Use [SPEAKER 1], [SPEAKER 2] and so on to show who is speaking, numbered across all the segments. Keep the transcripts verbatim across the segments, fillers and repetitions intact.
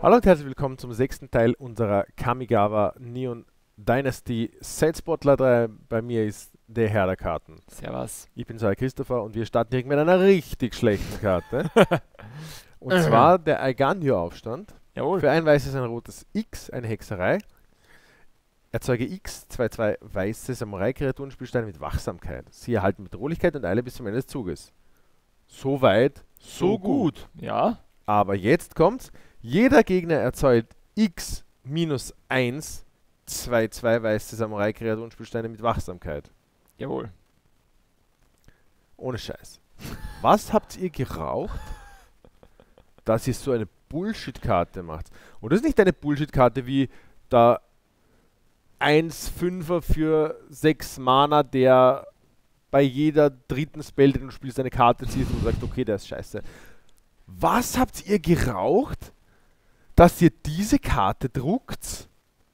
[SPEAKER 1] Hallo und herzlich willkommen zum sechsten Teil unserer Kamigawa Neon Dynasty Set Spotlight drei. Bei mir ist der Herr der Karten.
[SPEAKER 2] Servus.
[SPEAKER 1] Ich bin Sarah Christopher und wir starten direkt mit einer richtig schlechten Karte. Und zwar der Aiganyo-Aufstand.
[SPEAKER 2] Jawohl.
[SPEAKER 1] Für ein weißes, ein rotes X, eine Hexerei. Erzeuge X, zwei zwei weiße Samurai-Kreaturenspielsteine mit Wachsamkeit. Sie erhalten Bedrohlichkeit und Eile bis zum Ende des Zuges. So weit, so,
[SPEAKER 2] So
[SPEAKER 1] gut.
[SPEAKER 2] gut. Ja.
[SPEAKER 1] Aber jetzt kommt's. Jeder Gegner erzeugt X minus eins, zwei zwei weiße Samurai-Kreaturenspielsteine mit Wachsamkeit.
[SPEAKER 2] Jawohl.
[SPEAKER 1] Ohne Scheiß. Was habt ihr geraucht, dass ihr so eine Bullshit-Karte macht? Und das ist nicht eine Bullshit-Karte wie da eins Fünfer für sechs Mana, der bei jeder dritten Spell, den du spielst, eine Karte zieht und sagt, okay, der ist scheiße. Was habt ihr geraucht, dass ihr diese Karte druckt?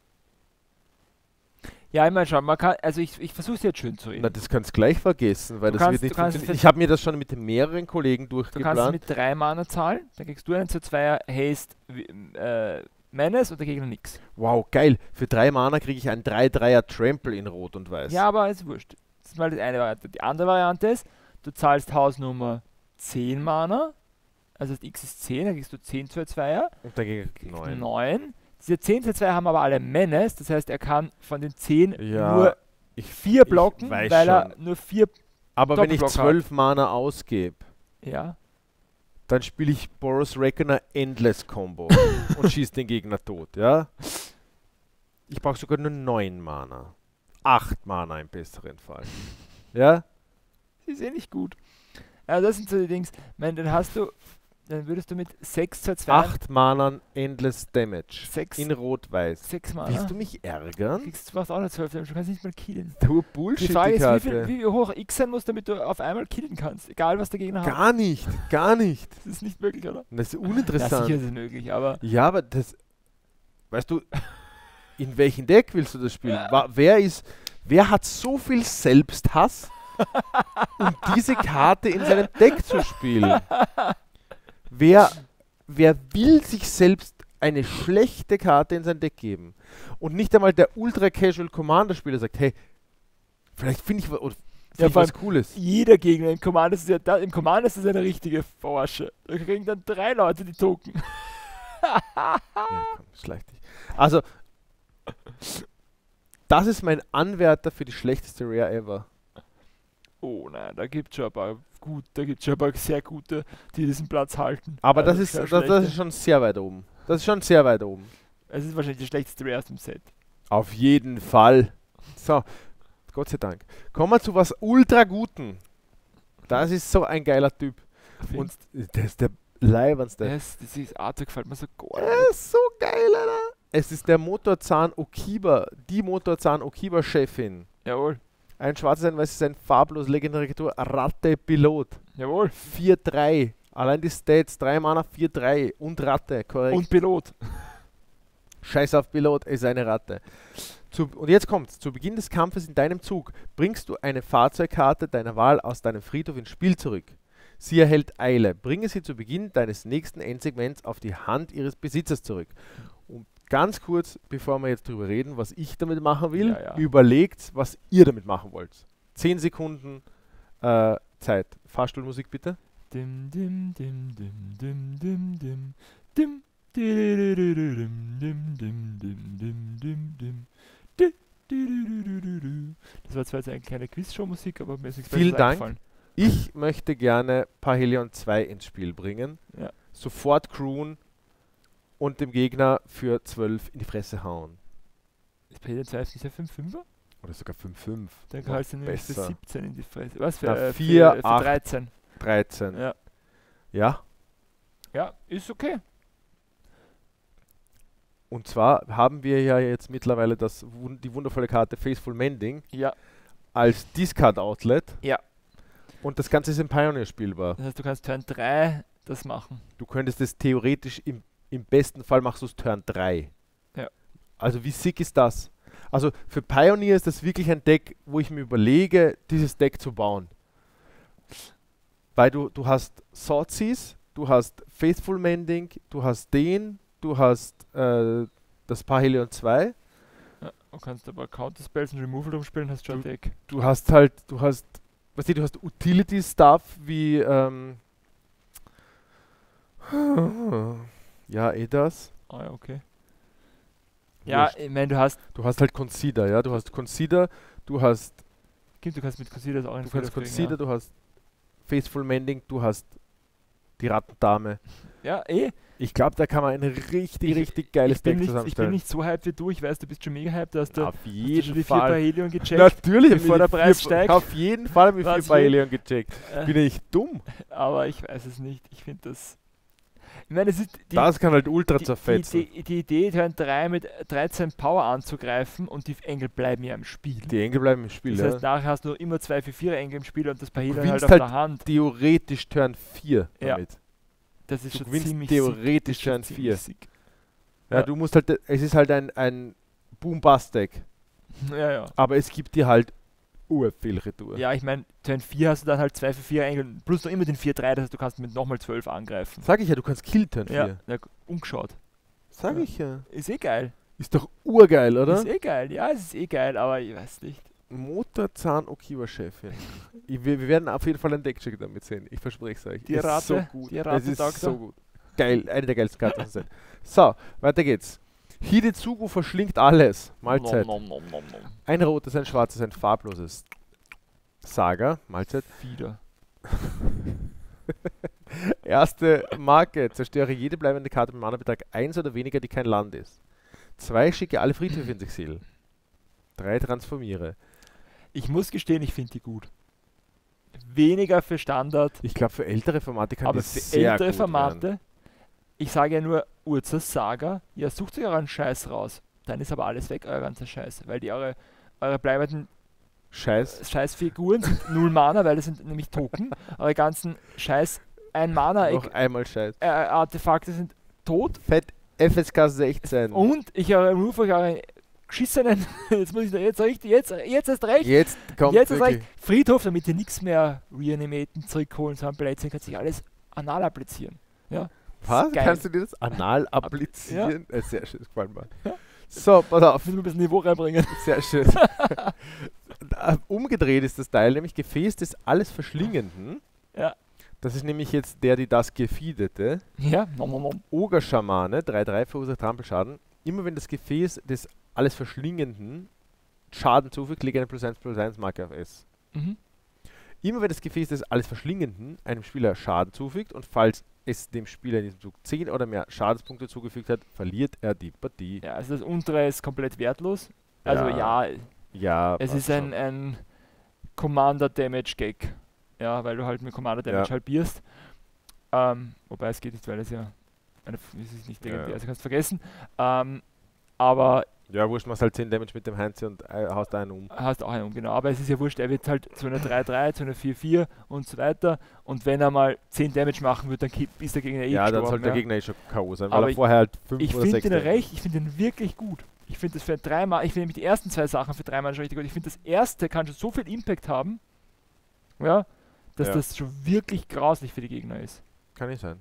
[SPEAKER 2] Ja, ich meine schon, man kann, also ich, ich versuche es jetzt schön zu reden.
[SPEAKER 1] Na, das kannst du gleich vergessen, weil
[SPEAKER 2] Du
[SPEAKER 1] das
[SPEAKER 2] kannst-
[SPEAKER 1] wird nicht
[SPEAKER 2] du kannst
[SPEAKER 1] funktionieren.
[SPEAKER 2] es-
[SPEAKER 1] Ich habe mir das schon mit mehreren Kollegen
[SPEAKER 2] Du kannst
[SPEAKER 1] durchgeplant.
[SPEAKER 2] mit drei Mana zahlen, dann kriegst du einen zu zweier Haste äh, Menace und der Gegner nix.
[SPEAKER 1] Wow, geil. Für drei Mana kriege ich einen drei dreier Trample in Rot und Weiß.
[SPEAKER 2] Ja, aber ist wurscht. Das ist mal die eine Variante. Die andere Variante ist, du zahlst Hausnummer zehn Mana, also das X ist zehn, dann kriegst du zehn zu zweier,
[SPEAKER 1] Und dann kriege ich neun.
[SPEAKER 2] neun. Diese zehn zu zwei haben aber alle Menace, das heißt, er kann von den zehn
[SPEAKER 1] Ja,
[SPEAKER 2] nur
[SPEAKER 1] ich,
[SPEAKER 2] vier
[SPEAKER 1] ich
[SPEAKER 2] blocken,
[SPEAKER 1] weiß
[SPEAKER 2] weil er
[SPEAKER 1] schon.
[SPEAKER 2] nur vier,
[SPEAKER 1] Aber wenn ich
[SPEAKER 2] Doppelblock hat.
[SPEAKER 1] zwölf Mana ausgebe,
[SPEAKER 2] ja,
[SPEAKER 1] dann spiele ich Boros Reckoner Endless Combo und schieße den Gegner tot, ja? Ich brauche sogar nur neun Mana. acht Mana im besseren Fall. Ja?
[SPEAKER 2] sie ist eh nicht gut. Ja, das sind so die Dings. Ich meine, dann hast du, dann würdest du mit sechs zu zwei,
[SPEAKER 1] acht Mana Endless Damage.
[SPEAKER 2] sechs,
[SPEAKER 1] In Rot-Weiß.
[SPEAKER 2] sechs Mana,
[SPEAKER 1] Willst du mich ärgern?
[SPEAKER 2] kriegst du fast auch noch zwölf, du kannst nicht mal killen.
[SPEAKER 1] Du
[SPEAKER 2] Die
[SPEAKER 1] Bullshit,
[SPEAKER 2] Frage
[SPEAKER 1] die
[SPEAKER 2] ist, wie,
[SPEAKER 1] Karte.
[SPEAKER 2] viel, wie hoch X sein muss, damit du auf einmal killen kannst. Egal, was der Gegner hat.
[SPEAKER 1] Gar nicht, gar nicht.
[SPEAKER 2] Das ist nicht möglich, oder?
[SPEAKER 1] Das ist
[SPEAKER 2] Ja,
[SPEAKER 1] uninteressant.
[SPEAKER 2] sicher ist es möglich, aber
[SPEAKER 1] Ja, aber das. Weißt du, in welchem Deck willst du das spielen? Wa- Wer ist. Wer hat so viel Selbsthass, um diese Karte in seinem Deck zu spielen? Wer, wer will sich selbst eine schlechte Karte in sein Deck geben? Und nicht einmal der Ultra-Casual-Commander-Spieler sagt, hey, vielleicht finde ich, wa- oder find
[SPEAKER 2] Ja,
[SPEAKER 1] ich
[SPEAKER 2] vor
[SPEAKER 1] was Cooles.
[SPEAKER 2] jeder Gegner im Commander ist ja da, im Commander ist das eine richtige Forsche. Da kriegen dann drei Leute die Token.
[SPEAKER 1] Ja, komm, schleich dich. Also, das ist mein Anwärter für die schlechteste Rare ever.
[SPEAKER 2] Oh nein, da gibt es schon ein paar gut, da gibt schon ein paar sehr gute, die diesen Platz halten.
[SPEAKER 1] Aber
[SPEAKER 2] Also
[SPEAKER 1] das ist,
[SPEAKER 2] keine
[SPEAKER 1] das, das
[SPEAKER 2] schlechte.
[SPEAKER 1] ist schon sehr weit oben. Das ist schon sehr weit oben.
[SPEAKER 2] Es ist wahrscheinlich die schlechteste Rare aus dem Set.
[SPEAKER 1] Auf jeden Fall. So, Gott sei Dank. Kommen wir zu was ultra Guten. Das ist so ein geiler Typ. Und
[SPEAKER 2] Findest
[SPEAKER 1] das ist der leibendste.
[SPEAKER 2] das, dieses Artwork gefällt mir so gar
[SPEAKER 1] Er
[SPEAKER 2] nicht.
[SPEAKER 1] ist so geil, Alter. Es ist der Motorzahn Okiba, die Motorzahn Okiba-Chefin.
[SPEAKER 2] Jawohl,
[SPEAKER 1] Ein schwarzes, ein weißes, ein farblos, legendäre Kreatur, Ratte Pilot.
[SPEAKER 2] jawohl.
[SPEAKER 1] vier drei. Allein die Stats, drei Mana, vier drei. Und Ratte, korrekt.
[SPEAKER 2] Und Pilot.
[SPEAKER 1] Scheiß auf Pilot, ist eine Ratte. Zu, und jetzt kommt's. Zu Beginn des Kampfes in deinem Zug bringst du eine Fahrzeugkarte deiner Wahl aus deinem Friedhof ins Spiel zurück. Sie erhält Eile. Bringe sie zu Beginn deines nächsten Endsegments auf die Hand ihres Besitzers zurück. Und ganz kurz, bevor wir jetzt drüber reden, was ich damit machen will,
[SPEAKER 2] Ja, ja.
[SPEAKER 1] überlegt, was ihr damit machen wollt. Zehn Sekunden äh, Zeit. Fahrstuhlmusik bitte.
[SPEAKER 2] Dim, dim, dim, dim, dim, dim, dim, dim, dididididim, dim, dim, dim, dim, dim, dim, di, didididididu. Das war zwar jetzt eine kleine Quizshow-Musik, aber mir ist nichts
[SPEAKER 1] Vielen
[SPEAKER 2] Besseres
[SPEAKER 1] Dank.
[SPEAKER 2] eingefallen.
[SPEAKER 1] Ich möchte gerne Parhelion zwei ins Spiel bringen.
[SPEAKER 2] Ja.
[SPEAKER 1] Sofort crewen und dem Gegner für zwölf in die Fresse hauen.
[SPEAKER 2] Ist P D zwei ist ja fünf fünfer?
[SPEAKER 1] Oder sogar fünf fünf.
[SPEAKER 2] Dann
[SPEAKER 1] Noch
[SPEAKER 2] kannst du nämlich für
[SPEAKER 1] besser.
[SPEAKER 2] siebzehn in die Fresse. Was für,
[SPEAKER 1] Na,
[SPEAKER 2] äh,
[SPEAKER 1] vier,
[SPEAKER 2] für, für
[SPEAKER 1] acht.
[SPEAKER 2] dreizehn.
[SPEAKER 1] dreizehn.
[SPEAKER 2] Ja.
[SPEAKER 1] Ja.
[SPEAKER 2] Ja, ist okay.
[SPEAKER 1] Und zwar haben wir ja jetzt mittlerweile das, wun- die wundervolle Karte Faithful Mending
[SPEAKER 2] Ja.
[SPEAKER 1] als Discard-Outlet.
[SPEAKER 2] Ja.
[SPEAKER 1] Und das Ganze ist im Pioneer spielbar.
[SPEAKER 2] Das heißt, du kannst Turn drei das machen.
[SPEAKER 1] Du könntest es theoretisch im, im besten Fall machst du es Turn drei.
[SPEAKER 2] Ja.
[SPEAKER 1] Also wie sick ist das? Also für Pioneer ist das wirklich ein Deck, wo ich mir überlege, dieses Deck zu bauen. Weil du, du hast Thoughtseize, du hast Faithful Mending, du hast den, du hast äh, das Parhelion zwei,
[SPEAKER 2] Ja, du kannst aber Counterspells und Removal rumspielen, hast schon Deck.
[SPEAKER 1] du hast halt, du hast, was du, du hast Utility-Stuff wie, ähm, ja, eh das.
[SPEAKER 2] Ah ja, okay. Ja,
[SPEAKER 1] Wurscht.
[SPEAKER 2] ich meine, du hast,
[SPEAKER 1] Du hast halt Consider, ja, du hast Consider, du hast,
[SPEAKER 2] Kind, du kannst mit Consider auch einen
[SPEAKER 1] du kannst
[SPEAKER 2] Fehler kriegen,
[SPEAKER 1] Consider, du hast Faithful Mending, du hast die Rattendame.
[SPEAKER 2] Ja, ja eh.
[SPEAKER 1] Ich glaube, da kann man ein richtig,
[SPEAKER 2] Ich-
[SPEAKER 1] richtig geiles
[SPEAKER 2] Ich bin,
[SPEAKER 1] Deck
[SPEAKER 2] nicht, ich bin
[SPEAKER 1] zusammenstellen.
[SPEAKER 2] nicht so hyped wie du, ich weiß, du bist schon mega hyped, du hast, da,
[SPEAKER 1] Auf
[SPEAKER 2] hast du
[SPEAKER 1] jeden
[SPEAKER 2] schon die vier
[SPEAKER 1] Fall.
[SPEAKER 2] Parhelion gecheckt,
[SPEAKER 1] Natürlich, hab
[SPEAKER 2] bevor
[SPEAKER 1] ich
[SPEAKER 2] der
[SPEAKER 1] die
[SPEAKER 2] Preis
[SPEAKER 1] vier-
[SPEAKER 2] steigt.
[SPEAKER 1] Auf jeden Fall habe ich
[SPEAKER 2] Was
[SPEAKER 1] vier
[SPEAKER 2] für-
[SPEAKER 1] Parhelion gecheckt.
[SPEAKER 2] äh,
[SPEAKER 1] Bin ich dumm?
[SPEAKER 2] aber ich weiß es nicht, ich finde das... Ich meine, es ist die,
[SPEAKER 1] das kann halt ultra
[SPEAKER 2] die, die,
[SPEAKER 1] zerfetzen.
[SPEAKER 2] die, die Idee, Turn drei mit dreizehn Power anzugreifen und die Engel bleiben ja im Spiel.
[SPEAKER 1] Die Engel bleiben im Spiel,
[SPEAKER 2] Das
[SPEAKER 1] ja.
[SPEAKER 2] heißt, nachher hast du immer zwei vier vier Engel im Spiel und das Parhelion halt
[SPEAKER 1] gewinnst
[SPEAKER 2] auf
[SPEAKER 1] halt
[SPEAKER 2] der Hand.
[SPEAKER 1] Theoretisch Turn vier
[SPEAKER 2] Ja.
[SPEAKER 1] damit.
[SPEAKER 2] Das ist
[SPEAKER 1] Du
[SPEAKER 2] schon
[SPEAKER 1] gewinnst
[SPEAKER 2] ziemlich
[SPEAKER 1] theoretisch
[SPEAKER 2] sick. Das
[SPEAKER 1] Turn
[SPEAKER 2] ist schon
[SPEAKER 1] vier.
[SPEAKER 2] ziemlich sick.
[SPEAKER 1] Ja,
[SPEAKER 2] Ja.
[SPEAKER 1] du musst halt, es ist halt ein, ein Boom-Bust-Deck,
[SPEAKER 2] Ja, ja.
[SPEAKER 1] aber es gibt dir halt urviel Retour.
[SPEAKER 2] Ja, ich meine, Turn vier hast du dann halt zwei vier vier Engel, plus noch immer den vier drei, das heißt, du kannst mit nochmal zwölf angreifen.
[SPEAKER 1] Sag ich ja, du kannst Kill Turn
[SPEAKER 2] Ja,
[SPEAKER 1] vier.
[SPEAKER 2] ja, umgeschaut.
[SPEAKER 1] Sag
[SPEAKER 2] Ja.
[SPEAKER 1] ich ja.
[SPEAKER 2] Ist eh geil.
[SPEAKER 1] Ist doch urgeil, oder?
[SPEAKER 2] Ist eh geil, ja, es ist eh geil, aber ich weiß nicht.
[SPEAKER 1] Motorzahn Okiwa-Chefin. Ich- wir, wir werden auf jeden Fall ein Deckcheck damit sehen. Ich verspreche es euch.
[SPEAKER 2] Die
[SPEAKER 1] Es ist so
[SPEAKER 2] Ratte,
[SPEAKER 1] gut.
[SPEAKER 2] die
[SPEAKER 1] es
[SPEAKER 2] Ratte,
[SPEAKER 1] ist
[SPEAKER 2] Doktor.
[SPEAKER 1] so gut. Geil, eine der geilsten Karten. der Set. So, weiter geht's. Hidetsugu verschlingt alles. Mahlzeit.
[SPEAKER 2] Nom, nom, nom, nom, nom.
[SPEAKER 1] Ein rotes, ein schwarzes, ein farbloses. Saga, Mahlzeit.
[SPEAKER 2] Wieder.
[SPEAKER 1] Erste Marke. Zerstöre jede bleibende Karte mit Mana-Betrag eins oder weniger, die kein Land ist. Zwei, schicke alle Friedhöfe ins Exil. Drei, transformiere.
[SPEAKER 2] Ich muss gestehen, ich finde die gut. Weniger für Standard,
[SPEAKER 1] Ich glaube, für ältere Formate kann
[SPEAKER 2] aber
[SPEAKER 1] die
[SPEAKER 2] für
[SPEAKER 1] sehr
[SPEAKER 2] ältere
[SPEAKER 1] gut
[SPEAKER 2] Formate,
[SPEAKER 1] werden.
[SPEAKER 2] ich sage ja nur Urzas Saga, ja, sucht euch euren Scheiß raus. Dann ist aber alles weg, euer ganzer Scheiß. Weil die eure, eure bleibenden
[SPEAKER 1] Scheiß.
[SPEAKER 2] Scheißfiguren sind null Mana, weil das sind nämlich Token. Eure ganzen Scheiß ein Mana
[SPEAKER 1] Noch einmal Scheiß.
[SPEAKER 2] äh, Artefakte sind tot.
[SPEAKER 1] Fett F S K sechzehn.
[SPEAKER 2] Und ich remove euch eure geschissenen, jetzt muss ich da jetzt richtig, jetzt, jetzt erst recht,
[SPEAKER 1] Jetzt kommt
[SPEAKER 2] jetzt erst
[SPEAKER 1] wirklich.
[SPEAKER 2] recht, Friedhof, damit ihr nichts mehr reanimaten, zurückholen, sondern beleidigen, kann sich alles anal applizieren. Ja.
[SPEAKER 1] Was?
[SPEAKER 2] Geil.
[SPEAKER 1] Kannst du dir das anal applizieren? Äh, sehr schön, das gefällt mir. So, pass auf.
[SPEAKER 2] Ich will nur ein bisschen Niveau reinbringen.
[SPEAKER 1] Sehr schön. Äh, Umgedreht ist das Teil, nämlich Gefäß des alles Verschlingenden.
[SPEAKER 2] Ja.
[SPEAKER 1] Das ist nämlich jetzt der, die das gefiedete.
[SPEAKER 2] Ja, nom, nom, nom.
[SPEAKER 1] Ogerschamane, drei drei verursacht Trampelschaden. Immer wenn das Gefäß des alles Verschlingenden Schaden zufügt, lege eine plus eins plus eins Marke auf S.
[SPEAKER 2] Mhm.
[SPEAKER 1] Immer wenn das Gefäß des alles Verschlingenden einem Spieler Schaden zufügt und falls es dem Spieler in diesem Zug zehn oder mehr Schadenspunkte zugefügt hat, verliert er die Partie.
[SPEAKER 2] Ja, also das untere ist komplett wertlos. Also
[SPEAKER 1] Ja,
[SPEAKER 2] ja,
[SPEAKER 1] Ja,
[SPEAKER 2] es
[SPEAKER 1] passt
[SPEAKER 2] ist ein,
[SPEAKER 1] schon.
[SPEAKER 2] ein Commander Damage Gag. Ja, weil du halt mit Commander Damage
[SPEAKER 1] Ja.
[SPEAKER 2] halbierst. Ähm, wobei es geht nicht, weil es ja eine, es ist nicht legendär,
[SPEAKER 1] Ja.
[SPEAKER 2] also kannst du vergessen. Ähm, aber
[SPEAKER 1] Ja, wurscht, machst halt zehn Damage mit dem Heinz und äh, haust einen um.
[SPEAKER 2] hast auch einen um, genau. Aber es ist ja wurscht, er wird halt zu einer drei drei, zu einer vier vier und so weiter. Und wenn er mal zehn Damage machen wird, dann ki- ist der Gegner eh
[SPEAKER 1] Ja, dann
[SPEAKER 2] gestorben.
[SPEAKER 1] sollte der
[SPEAKER 2] ja.
[SPEAKER 1] Gegner eh schon K O sein, weil
[SPEAKER 2] Aber
[SPEAKER 1] er
[SPEAKER 2] ich-
[SPEAKER 1] vorher halt fünf
[SPEAKER 2] Ich
[SPEAKER 1] oder
[SPEAKER 2] finde
[SPEAKER 1] sechs
[SPEAKER 2] den
[SPEAKER 1] Damage-
[SPEAKER 2] recht, ich finde den wirklich gut. Ich finde das für dreimal, ich finde nämlich die ersten zwei Sachen für dreimal schon richtig gut. Ich finde das erste kann schon so viel Impact haben, ja, dass
[SPEAKER 1] Ja.
[SPEAKER 2] das schon wirklich grauslich für die Gegner ist.
[SPEAKER 1] Kann nicht sein.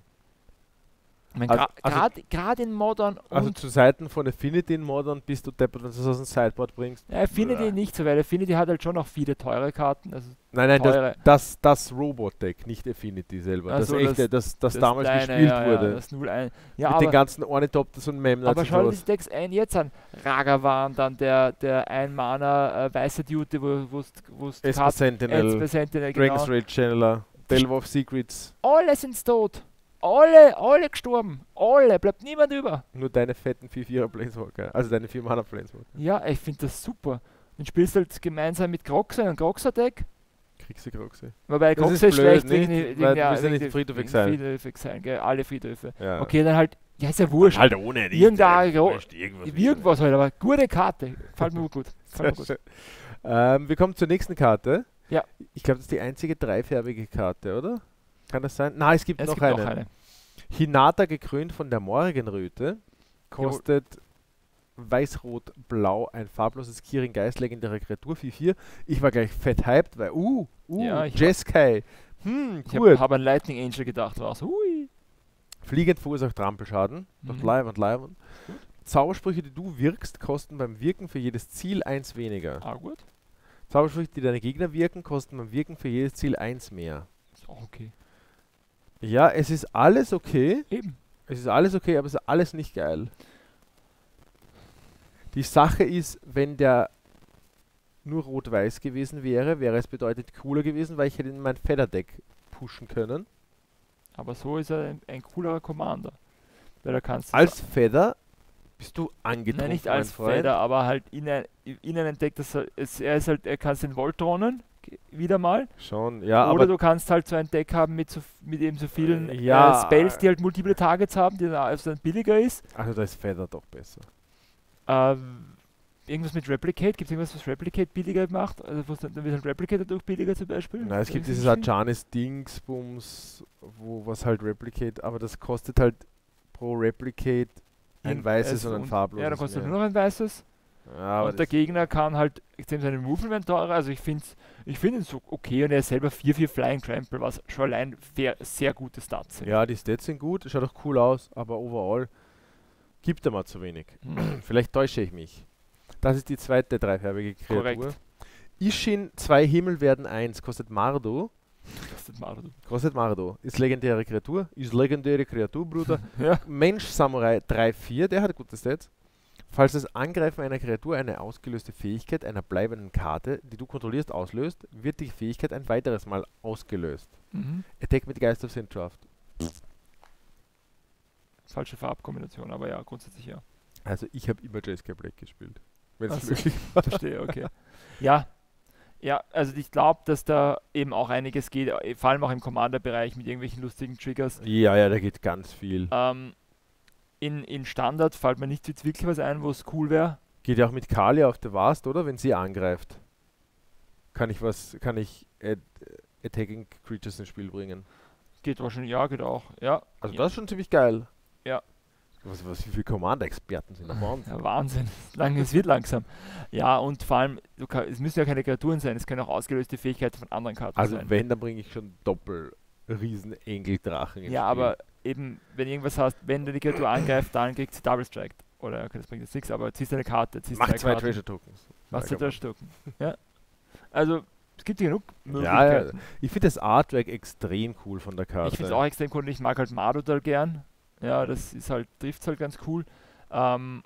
[SPEAKER 2] Ich meine,
[SPEAKER 1] Also-
[SPEAKER 2] gra-
[SPEAKER 1] also-
[SPEAKER 2] Gerade gerade in Modern
[SPEAKER 1] Also
[SPEAKER 2] und
[SPEAKER 1] zu Seiten von Affinity in Modern bist du deppert, wenn du das aus dem Sideboard bringst.
[SPEAKER 2] ja, Affinity
[SPEAKER 1] Bäh.
[SPEAKER 2] nicht so, weil Affinity hat halt schon noch viele teure Karten. Also
[SPEAKER 1] Nein, nein,
[SPEAKER 2] teure.
[SPEAKER 1] das, das, das Robot-Deck, nicht Affinity selber.
[SPEAKER 2] Ach
[SPEAKER 1] das
[SPEAKER 2] so,
[SPEAKER 1] echte, das, das,
[SPEAKER 2] das
[SPEAKER 1] damals
[SPEAKER 2] kleine,
[SPEAKER 1] gespielt
[SPEAKER 2] ja,
[SPEAKER 1] wurde.
[SPEAKER 2] Ja, das null eins. Ja,
[SPEAKER 1] mit
[SPEAKER 2] aber,
[SPEAKER 1] den ganzen Ornithopters und Memnots
[SPEAKER 2] aber
[SPEAKER 1] und
[SPEAKER 2] schau dir
[SPEAKER 1] sowas.
[SPEAKER 2] diese Decks ein jetzt an. Ragavan, dann der, der ein-Mana äh, weiße Duty, wo du
[SPEAKER 1] Esper
[SPEAKER 2] Karten
[SPEAKER 1] Sentinel,
[SPEAKER 2] Sentinel,
[SPEAKER 1] Dragon's
[SPEAKER 2] genau.
[SPEAKER 1] Rage Channeler, Delve of Secrets.
[SPEAKER 2] Alle sind tot. Alle, alle gestorben. Alle, bleibt niemand über.
[SPEAKER 1] Nur deine fetten vier vierer Planeswalker. Also deine vier Mana Planeswalker.
[SPEAKER 2] Ja, ich finde das super. Dann spielst du halt gemeinsam mit Groxa ein Groxa-Deck.
[SPEAKER 1] Kriegst du Groxe.
[SPEAKER 2] Wobei
[SPEAKER 1] Das
[SPEAKER 2] Groxa
[SPEAKER 1] ist
[SPEAKER 2] ist
[SPEAKER 1] blöd,
[SPEAKER 2] schlecht wegen,
[SPEAKER 1] nicht?
[SPEAKER 2] wegen,
[SPEAKER 1] Weil du
[SPEAKER 2] ja,
[SPEAKER 1] willst ja
[SPEAKER 2] wegen
[SPEAKER 1] nicht
[SPEAKER 2] der-
[SPEAKER 1] Friedhof
[SPEAKER 2] wegen
[SPEAKER 1] Exile.
[SPEAKER 2] Friedhof Exile, gell? Alle Friedhöfe.
[SPEAKER 1] Ja.
[SPEAKER 2] Okay, dann halt, ja, ist ja wurscht.
[SPEAKER 1] Halt ohne, nicht.
[SPEAKER 2] Irgendein
[SPEAKER 1] äh,
[SPEAKER 2] Gro-
[SPEAKER 1] wurscht, irgendwas.
[SPEAKER 2] Irgendwas halt, aber gute Karte. Gefällt mir gut. Gefällt mir
[SPEAKER 1] Sehr
[SPEAKER 2] gut.
[SPEAKER 1] schön. Ähm, wir kommen zur nächsten Karte.
[SPEAKER 2] Ja.
[SPEAKER 1] Ich glaube, das ist die einzige dreifärbige Karte, oder? Kann das sein? Nein, es gibt,
[SPEAKER 2] Es
[SPEAKER 1] noch,
[SPEAKER 2] gibt
[SPEAKER 1] eine.
[SPEAKER 2] noch eine.
[SPEAKER 1] Hinata gekrönt von der Morgenröte. Kostet weiß-rot-blau ein farbloses Kirin Geist, legendäre Kreatur vier vier. Ich war gleich fett hyped, weil, uh, uh,
[SPEAKER 2] Ja, ich
[SPEAKER 1] Jeskai. Hm,
[SPEAKER 2] Ich
[SPEAKER 1] gut.
[SPEAKER 2] habe hab an Lightning Angel gedacht, was? Hui.
[SPEAKER 1] Fliegend verursacht Trampelschaden. Durch
[SPEAKER 2] Mhm.
[SPEAKER 1] Leibwand, Leibwand. Zaubersprüche, die du wirkst, kosten beim Wirken für jedes Ziel eins weniger.
[SPEAKER 2] Ah, gut.
[SPEAKER 1] Zaubersprüche, die deine Gegner wirken, kosten beim Wirken für jedes Ziel eins mehr.
[SPEAKER 2] Ist auch okay.
[SPEAKER 1] Ja, es ist alles okay.
[SPEAKER 2] Eben.
[SPEAKER 1] Es ist alles okay, aber es ist alles nicht geil. Die Sache ist, wenn der nur rot-weiß gewesen wäre, wäre es bedeutet cooler gewesen, weil ich hätte in mein Feather-Deck pushen können.
[SPEAKER 2] Aber so ist er ein, ein coolerer Commander. Weil da kannst du
[SPEAKER 1] Als Feather bist du angetrunken,
[SPEAKER 2] Nein, nicht
[SPEAKER 1] mein
[SPEAKER 2] als
[SPEAKER 1] Freund.
[SPEAKER 2] Feather, aber halt in, ein, in einem Deck, das es, er ist halt, er kann den Voltronen ge- wieder mal.
[SPEAKER 1] Schon, ja,
[SPEAKER 2] Oder
[SPEAKER 1] aber
[SPEAKER 2] du kannst halt so ein Deck haben mit, so, f- mit eben so vielen
[SPEAKER 1] Äh, ja.
[SPEAKER 2] äh, Spells, die halt multiple Targets haben, die dann also dann billiger ist.
[SPEAKER 1] also da ist Feather doch besser.
[SPEAKER 2] Ähm, irgendwas mit Replicate, gibt es irgendwas, was Replicate billiger macht? Also wo dann wird halt Replicate dadurch billiger zum Beispiel?
[SPEAKER 1] Nein, es gibt
[SPEAKER 2] Irgend
[SPEAKER 1] dieses
[SPEAKER 2] so ein Spiel?
[SPEAKER 1] Arcanis Dingsbums, wo was halt Replicate, aber das kostet halt pro Replicate ein
[SPEAKER 2] Irgend-
[SPEAKER 1] weißes
[SPEAKER 2] also
[SPEAKER 1] und ein
[SPEAKER 2] und-
[SPEAKER 1] farbloses.
[SPEAKER 2] Ja, dann kostet
[SPEAKER 1] mehr.
[SPEAKER 2] nur noch ein weißes.
[SPEAKER 1] Ja, aber
[SPEAKER 2] Und der
[SPEAKER 1] das-
[SPEAKER 2] Gegner kann halt extrem seine Movement teurer. Also ich finde ich find ihn so okay und er ist selber vier vier Flying Trample, was schon allein fair, sehr gute Stats sind.
[SPEAKER 1] Ja, die Stats sind gut, schaut auch cool aus, aber overall gibt er mal zu wenig.
[SPEAKER 2] Hm.
[SPEAKER 1] Vielleicht täusche ich mich. Das ist die zweite dreifarbige Kreatur.
[SPEAKER 2] Korrekt.
[SPEAKER 1] Ishin, zwei Himmel werden eins, kostet Mardo.
[SPEAKER 2] Kostet Mardu.
[SPEAKER 1] Kostet Mardo. Ist legendäre Kreatur. Ist legendäre Kreatur, Bruder.
[SPEAKER 2] Ja.
[SPEAKER 1] Mensch Samurai drei vier, der hat gute Stats. Falls das Angreifen einer Kreatur eine ausgelöste Fähigkeit einer bleibenden Karte, die du kontrollierst, auslöst, wird die Fähigkeit ein weiteres Mal ausgelöst.
[SPEAKER 2] Mhm.
[SPEAKER 1] Attack mit Geist of Sindraft.
[SPEAKER 2] Falsche Farbkombination, aber ja, grundsätzlich ja.
[SPEAKER 1] Also ich habe immer J S K Black gespielt. Wenn
[SPEAKER 2] Ach
[SPEAKER 1] es
[SPEAKER 2] so.
[SPEAKER 1] möglich
[SPEAKER 2] Verstehe, okay. Ja, ja, also ich glaube, dass da eben auch einiges geht, äh, vor allem auch im Commander-Bereich mit irgendwelchen lustigen Triggers.
[SPEAKER 1] Ja, ja, da geht ganz viel.
[SPEAKER 2] Ähm, in, in Standard fällt mir nicht jetzt wirklich was ein, wo es cool wäre.
[SPEAKER 1] Geht ja auch mit Kali auf der Vast, oder? Wenn sie angreift. Kann ich was, kann ich Ad Attacking Creatures ins Spiel bringen.
[SPEAKER 2] Geht wahrscheinlich, ja, geht auch. Ja,
[SPEAKER 1] Also
[SPEAKER 2] ja.
[SPEAKER 1] das ist schon ziemlich geil.
[SPEAKER 2] Ja.
[SPEAKER 1] Was, was wie viele Commander-Experten sind da Wahnsinn.
[SPEAKER 2] Ja, Wahnsinn. Lang, es wird langsam. Ja, und vor allem, du kann, es müssen ja keine Kreaturen sein, es können auch ausgelöste Fähigkeiten von anderen Karten
[SPEAKER 1] Also
[SPEAKER 2] sein.
[SPEAKER 1] wenn, dann bringe ich schon doppel riesen Engeldrachen ins
[SPEAKER 2] Ja,
[SPEAKER 1] Spiel.
[SPEAKER 2] aber eben, wenn irgendwas hast, wenn du die Kreatur angreift, dann kriegt sie Double Strike. Oder okay, das bringt jetzt nichts, aber ziehst eine Karte, ziehst
[SPEAKER 1] Mach
[SPEAKER 2] drei
[SPEAKER 1] zwei
[SPEAKER 2] Karten,
[SPEAKER 1] Treasure Tokens.
[SPEAKER 2] machst
[SPEAKER 1] Ja,
[SPEAKER 2] du
[SPEAKER 1] kann
[SPEAKER 2] da Stücken. Ja. Also, es gibt genug
[SPEAKER 1] Ja,
[SPEAKER 2] Möglichkeiten.
[SPEAKER 1] Ich finde das Artwork extrem cool von der Karte.
[SPEAKER 2] Ich finde es auch extrem cool und ich mag halt Mardotal gern. Ja, das ist halt, trifft halt ganz cool. Ähm,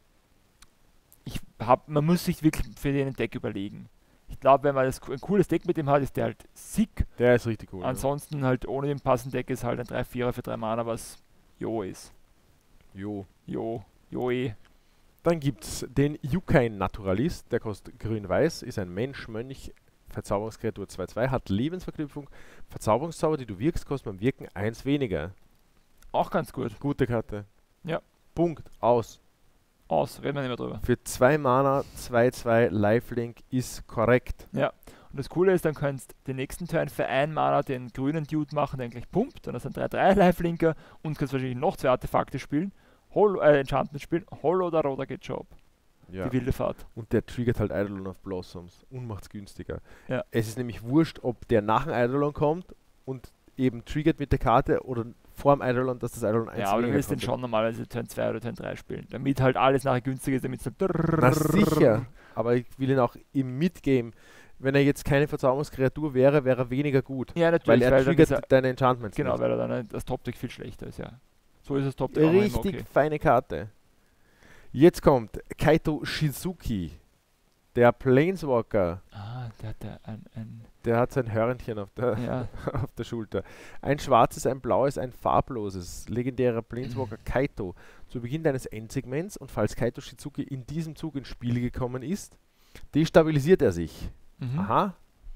[SPEAKER 2] ich hab, man muss sich wirklich für den Deck überlegen. Ich glaube, wenn man das, ein cooles Deck mit dem hat, ist der halt sick.
[SPEAKER 1] Der ist richtig cool.
[SPEAKER 2] Ansonsten halt ohne den passenden Deck ist halt ein drei vierer für drei Mana, was Jo ist.
[SPEAKER 1] Ja. Jo.
[SPEAKER 2] Jo, Jo eh.
[SPEAKER 1] Dann gibt es den Yukain Naturalist, der kostet grün-weiß, ist ein Mensch, Mönch, Verzauberungskreatur zwei zwei, hat Lebensverknüpfung. Verzauberungszauber, die du wirkst, kosten beim Wirken eins weniger.
[SPEAKER 2] Auch ganz gut.
[SPEAKER 1] Gute Karte.
[SPEAKER 2] Ja.
[SPEAKER 1] Punkt. Aus.
[SPEAKER 2] Aus, reden wir nicht mehr drüber.
[SPEAKER 1] Für zwei Mana, zwei zwei, Lifelink ist korrekt.
[SPEAKER 2] Ja. Und das Coole ist, dann kannst du den nächsten Turn für ein Mana den grünen Dude machen, der gleich pumpt. Dann hast du einen drei drei Lifelinker und kannst wahrscheinlich noch zwei Artefakte spielen. Holo, äh, Enchantment spielen. Holo oder Roter geht Job.
[SPEAKER 1] Ja.
[SPEAKER 2] Die wilde Fahrt.
[SPEAKER 1] Und der triggert halt Eidolon auf Blossoms und macht es günstiger.
[SPEAKER 2] Ja.
[SPEAKER 1] Es ist nämlich wurscht, ob der nach dem Eidolon kommt und eben triggert mit der Karte oder vor dem Eidolon, dass das Eidolon eins
[SPEAKER 2] Ja, aber du
[SPEAKER 1] weniger
[SPEAKER 2] willst den
[SPEAKER 1] kostet.
[SPEAKER 2] schon normalerweise Turn zwei oder Turn drei spielen. Damit halt alles nachher günstiger ist, damit es
[SPEAKER 1] Na sicher, aber ich will ihn auch im Midgame, wenn er jetzt keine Verzauberungskreatur wäre, wäre er weniger gut.
[SPEAKER 2] Ja,
[SPEAKER 1] Weil
[SPEAKER 2] natürlich,
[SPEAKER 1] er
[SPEAKER 2] weil, dann
[SPEAKER 1] triggert
[SPEAKER 2] ist er,
[SPEAKER 1] deine Enchantments
[SPEAKER 2] genau,
[SPEAKER 1] nicht.
[SPEAKER 2] weil er dann ein- das Top-Deck viel schlechter ist, ja. So ist das Top-Deck auch immer
[SPEAKER 1] Richtig
[SPEAKER 2] okay.
[SPEAKER 1] feine Karte. Jetzt kommt Kaito Shizuki, der Planeswalker.
[SPEAKER 2] Ah, der hat da ein, ein
[SPEAKER 1] Der hat sein Hörnchen auf der,
[SPEAKER 2] ja,
[SPEAKER 1] auf der Schulter. Ein schwarzes, ein blaues, ein farbloses. Legendärer Planeswalker Kaito. Zu Beginn deines Endsegments und falls Kaito Shizuki in diesem Zug ins Spiel gekommen ist, destabilisiert er sich.
[SPEAKER 2] mhm.
[SPEAKER 1] Aha.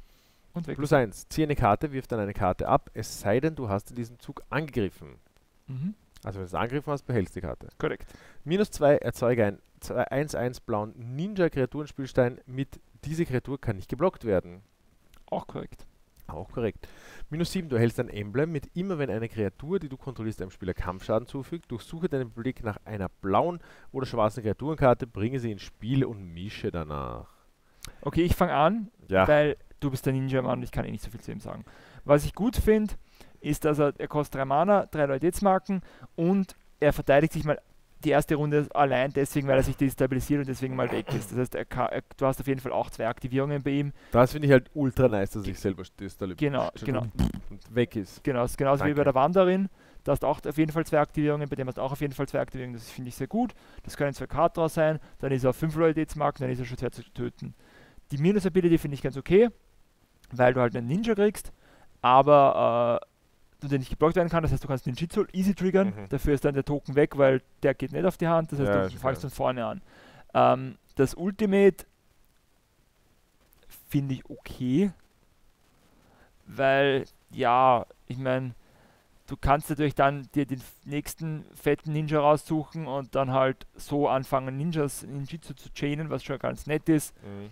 [SPEAKER 2] Und weg.
[SPEAKER 1] Plus eins. Ziehe eine Karte, wirf dann eine Karte ab, es sei denn, du hast in diesem Zug angegriffen.
[SPEAKER 2] Mhm.
[SPEAKER 1] Also wenn du es angegriffen hast, behältst du die Karte.
[SPEAKER 2] Korrekt.
[SPEAKER 1] Minus zwei, erzeuge einen eins eins blauen Ninja-Kreaturenspielstein mit diese Kreatur kann nicht geblockt werden.
[SPEAKER 2] Auch korrekt.
[SPEAKER 1] Auch korrekt. Minus sieben, du erhältst ein Emblem mit immer wenn eine Kreatur, die du kontrollierst, einem Spieler Kampfschaden zufügt, durchsuche deinen Blick nach einer blauen oder schwarzen Kreaturenkarte, bringe sie ins Spiel und mische danach.
[SPEAKER 2] Okay, ich fange an,
[SPEAKER 1] Ja,
[SPEAKER 2] weil du bist der Ninja-Mann und ich kann eh nicht so viel zu ihm sagen. Was ich gut finde, ist, dass er, er kostet drei Mana, drei Loyalitätsmarken und er verteidigt sich mal die erste Runde allein deswegen, weil er sich destabilisiert und deswegen mal weg ist. Das heißt, er kann, er, du hast auf jeden Fall auch zwei Aktivierungen bei ihm.
[SPEAKER 1] Das finde ich halt ultra nice, dass ich selber destabilisiert
[SPEAKER 2] Genau, genau.
[SPEAKER 1] und weg ist.
[SPEAKER 2] Genau, das ist genauso
[SPEAKER 1] Danke.
[SPEAKER 2] wie bei der Wanderin. Da hast du auch auf jeden Fall zwei Aktivierungen, bei dem hast du auch auf jeden Fall zwei Aktivierungen. Das finde ich sehr gut. Das können zwei Karten draus sein, dann ist er auf fünf Loyalitätsmarken, dann ist er schon schwer zu töten. Die Minus-Ability finde ich ganz okay, weil du halt einen Ninja kriegst, aber äh, du der nicht geblockt werden kann, das heißt, du kannst den Jitsu easy triggern,
[SPEAKER 1] Mhm.
[SPEAKER 2] dafür ist dann der Token weg, weil der geht nicht auf die Hand, das heißt,
[SPEAKER 1] Ja,
[SPEAKER 2] du
[SPEAKER 1] ist
[SPEAKER 2] fangst
[SPEAKER 1] klar.
[SPEAKER 2] von vorne an. Ähm, das Ultimate finde ich okay, weil, ja, ich meine, du kannst natürlich dann dir den f- nächsten fetten Ninja raussuchen und dann halt so anfangen, Ninjas in Jitsu zu chainen, was schon ganz nett ist.
[SPEAKER 1] Mhm.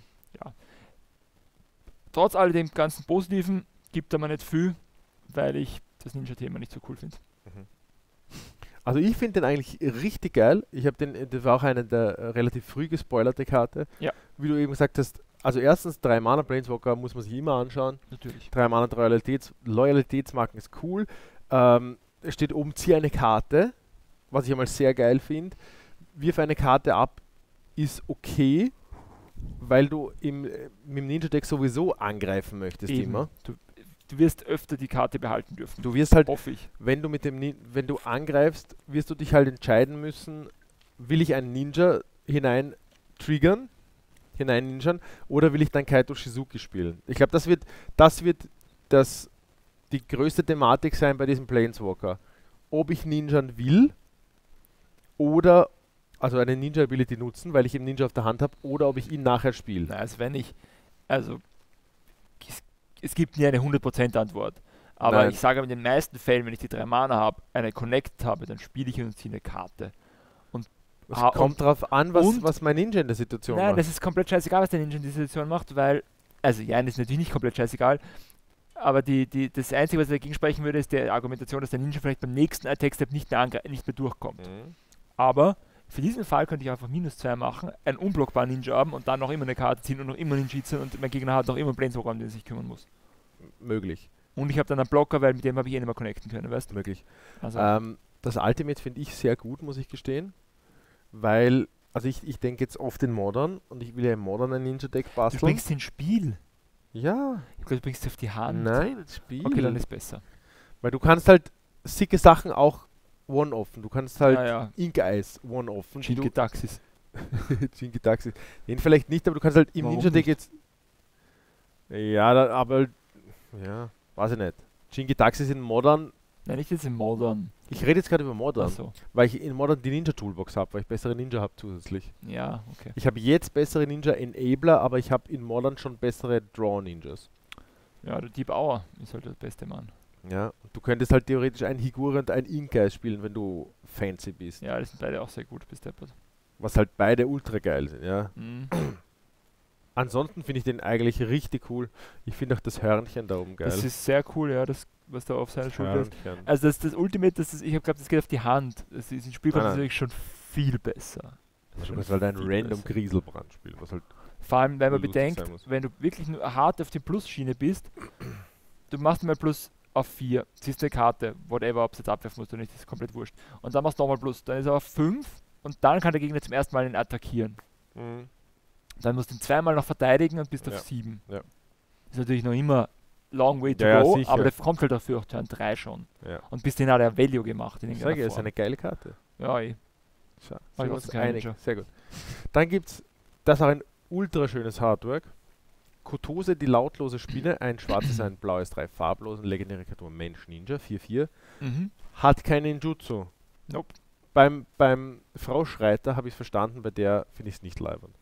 [SPEAKER 2] Trotz alledem ganzen Positiven gibt er mir nicht viel, weil ich das Ninja-Thema nicht so cool finde.
[SPEAKER 1] Also ich finde den eigentlich richtig geil. Ich habe den, das war auch eine der äh, relativ früh gespoilerte Karte.
[SPEAKER 2] Ja.
[SPEAKER 1] Wie du eben gesagt hast, also erstens, drei Mana Planeswalker muss man sich immer anschauen.
[SPEAKER 2] Natürlich.
[SPEAKER 1] Drei Mana Loyalitäts Loyalitätsmarken ist cool. Ähm, es steht oben, zieh eine Karte, was ich einmal sehr geil finde. Wirf eine Karte ab, ist okay, weil du im, äh, mit dem Ninja-Deck sowieso angreifen möchtest
[SPEAKER 2] Eben.
[SPEAKER 1] immer.
[SPEAKER 2] Du, du wirst öfter die Karte behalten dürfen.
[SPEAKER 1] Du wirst halt,
[SPEAKER 2] Hoffe ich.
[SPEAKER 1] wenn du mit dem Nin wenn du angreifst, wirst du dich halt entscheiden müssen, will ich einen Ninja hinein triggern, hinein ninjan, oder will ich dann Kaito Shizuki spielen? Ich glaube, das wird, das wird das, die größte Thematik sein bei diesem Planeswalker. Ob ich ninjan will oder, also eine Ninja-Ability nutzen, weil ich eben Ninja auf der Hand habe, oder ob ich ihn nachher spiele.
[SPEAKER 2] Na, also wenn ich, also es, es gibt nie eine hundert Prozent Antwort. Aber
[SPEAKER 1] Nein.
[SPEAKER 2] ich sage in den meisten Fällen, wenn ich die drei Mana habe, eine Connect habe, dann spiele ich und ziehe eine Karte.
[SPEAKER 1] Es
[SPEAKER 2] Ah,
[SPEAKER 1] kommt drauf an, was,
[SPEAKER 2] und-
[SPEAKER 1] was mein Ninja in der Situation
[SPEAKER 2] Nein,
[SPEAKER 1] macht.
[SPEAKER 2] das ist komplett scheißegal, was der Ninja in dieser Situation macht, weil, also ja, das ist natürlich nicht komplett scheißegal, aber die, die, das Einzige, was ich dagegen sprechen würde, ist die Argumentation, dass der Ninja vielleicht beim nächsten Attack-Step nicht mehr, angre- nicht mehr durchkommt.
[SPEAKER 1] Mhm.
[SPEAKER 2] Aber für diesen Fall könnte ich einfach minus zwei machen, einen unblockbaren Ninja haben und dann noch immer eine Karte ziehen und noch immer Ninjitsu und mein Gegner hat noch immer einen Planeswalker, um den er sich kümmern muss.
[SPEAKER 1] Möglich,
[SPEAKER 2] Und ich habe dann einen Blocker, weil mit dem habe ich eh nicht mehr connecten können, weißt du?
[SPEAKER 1] möglich.
[SPEAKER 2] Also,
[SPEAKER 1] Ähm, das Ultimate finde ich sehr gut, muss ich gestehen. Weil, also ich, ich denke jetzt oft in Modern und ich will ja im Modern ein Ninja-Deck
[SPEAKER 2] du
[SPEAKER 1] basteln.
[SPEAKER 2] bringst den Spiel.
[SPEAKER 1] Ja,
[SPEAKER 2] Ich glaube, du bringst es auf die Hand.
[SPEAKER 1] nein, das Spiel.
[SPEAKER 2] Okay, dann ist besser.
[SPEAKER 1] Weil du kannst halt sicke Sachen auch one-offen. Du kannst halt
[SPEAKER 2] Ja, ja.
[SPEAKER 1] Ink-Eis one-offen. die du-
[SPEAKER 2] Shinki-Taxis.
[SPEAKER 1] Jinky-Taxi. Den vielleicht nicht, aber du kannst halt im
[SPEAKER 2] Warum
[SPEAKER 1] Ninja-Deck
[SPEAKER 2] nicht?
[SPEAKER 1] jetzt... Ja, da, aber... Ja, weiß ich nicht. Jinky-Taxis in Modern...
[SPEAKER 2] Nein, nicht jetzt im Modern.
[SPEAKER 1] Ich rede jetzt gerade über Modern,
[SPEAKER 2] Achso.
[SPEAKER 1] weil ich in Modern die Ninja-Toolbox habe, weil ich bessere Ninja habe zusätzlich.
[SPEAKER 2] Ja, okay.
[SPEAKER 1] Ich habe jetzt bessere Ninja-Enabler, aber ich habe in Modern schon bessere Draw-Ninjas.
[SPEAKER 2] Ja, der Deep Hour ist halt der beste Mann.
[SPEAKER 1] Ja, und du könntest halt theoretisch ein Higure und ein Inkei spielen, wenn du fancy bist.
[SPEAKER 2] Ja, die sind beide auch sehr gut bis deppert.
[SPEAKER 1] Was halt beide ultra geil sind, ja.
[SPEAKER 2] Mhm.
[SPEAKER 1] Ansonsten finde ich den eigentlich richtig cool. Ich finde auch das Hörnchen da oben geil.
[SPEAKER 2] Das ist sehr cool, ja, das, was da auf seiner Schulter ist.
[SPEAKER 1] Hörnchen.
[SPEAKER 2] Also das, das Ultimate, das ist, ich habe glaube, das geht auf die Hand. Das ist im Spiel
[SPEAKER 1] Nein, nein.
[SPEAKER 2] natürlich schon viel besser.
[SPEAKER 1] Du
[SPEAKER 2] Schon
[SPEAKER 1] kannst halt ein
[SPEAKER 2] viel
[SPEAKER 1] random
[SPEAKER 2] besser.
[SPEAKER 1] Grieselbrand spielen, was halt
[SPEAKER 2] Vor allem, wenn man
[SPEAKER 1] lustig
[SPEAKER 2] bedenkt,
[SPEAKER 1] sein muss.
[SPEAKER 2] wenn du wirklich nur hart auf die Plus-Schiene bist, du machst mal Plus auf vier, ziehst eine Karte, whatever, ob du jetzt abwerfen musst oder nicht, ist komplett wurscht. Und dann machst du nochmal Plus, dann ist er auf fünf und dann kann der Gegner zum ersten Mal ihn attackieren.
[SPEAKER 1] Mhm.
[SPEAKER 2] Dann musst du ihn zweimal noch verteidigen und bist
[SPEAKER 1] Ja.
[SPEAKER 2] auf sieben.
[SPEAKER 1] Ja.
[SPEAKER 2] Ist natürlich noch immer long way to
[SPEAKER 1] Ja, ja,
[SPEAKER 2] go,
[SPEAKER 1] sicher.
[SPEAKER 2] aber der kommt halt dafür auch Turn drei schon.
[SPEAKER 1] Ja.
[SPEAKER 2] Und bis dahin hat er Value gemacht in
[SPEAKER 1] Ich
[SPEAKER 2] irgendeiner
[SPEAKER 1] sage, es ist
[SPEAKER 2] Form.
[SPEAKER 1] eine geile Karte.
[SPEAKER 2] Ja, eh.
[SPEAKER 1] Schau,
[SPEAKER 2] Hab ich
[SPEAKER 1] sind wir
[SPEAKER 2] auch
[SPEAKER 1] uns
[SPEAKER 2] so keinen
[SPEAKER 1] einig.
[SPEAKER 2] Ninja.
[SPEAKER 1] Sehr gut. Dann gibt es, das ist auch ein ultra schönes Hardwork. Kotose, die lautlose Spinne, ein schwarzes, ein blaues, drei farblosen, legendäre Kreatur Mensch Ninja, vier vier.
[SPEAKER 2] Mhm.
[SPEAKER 1] Hat keinen Ninjutsu.
[SPEAKER 2] Nope.
[SPEAKER 1] Beim, beim Frau Schreiter habe ich es verstanden, bei der finde ich es nicht leibend.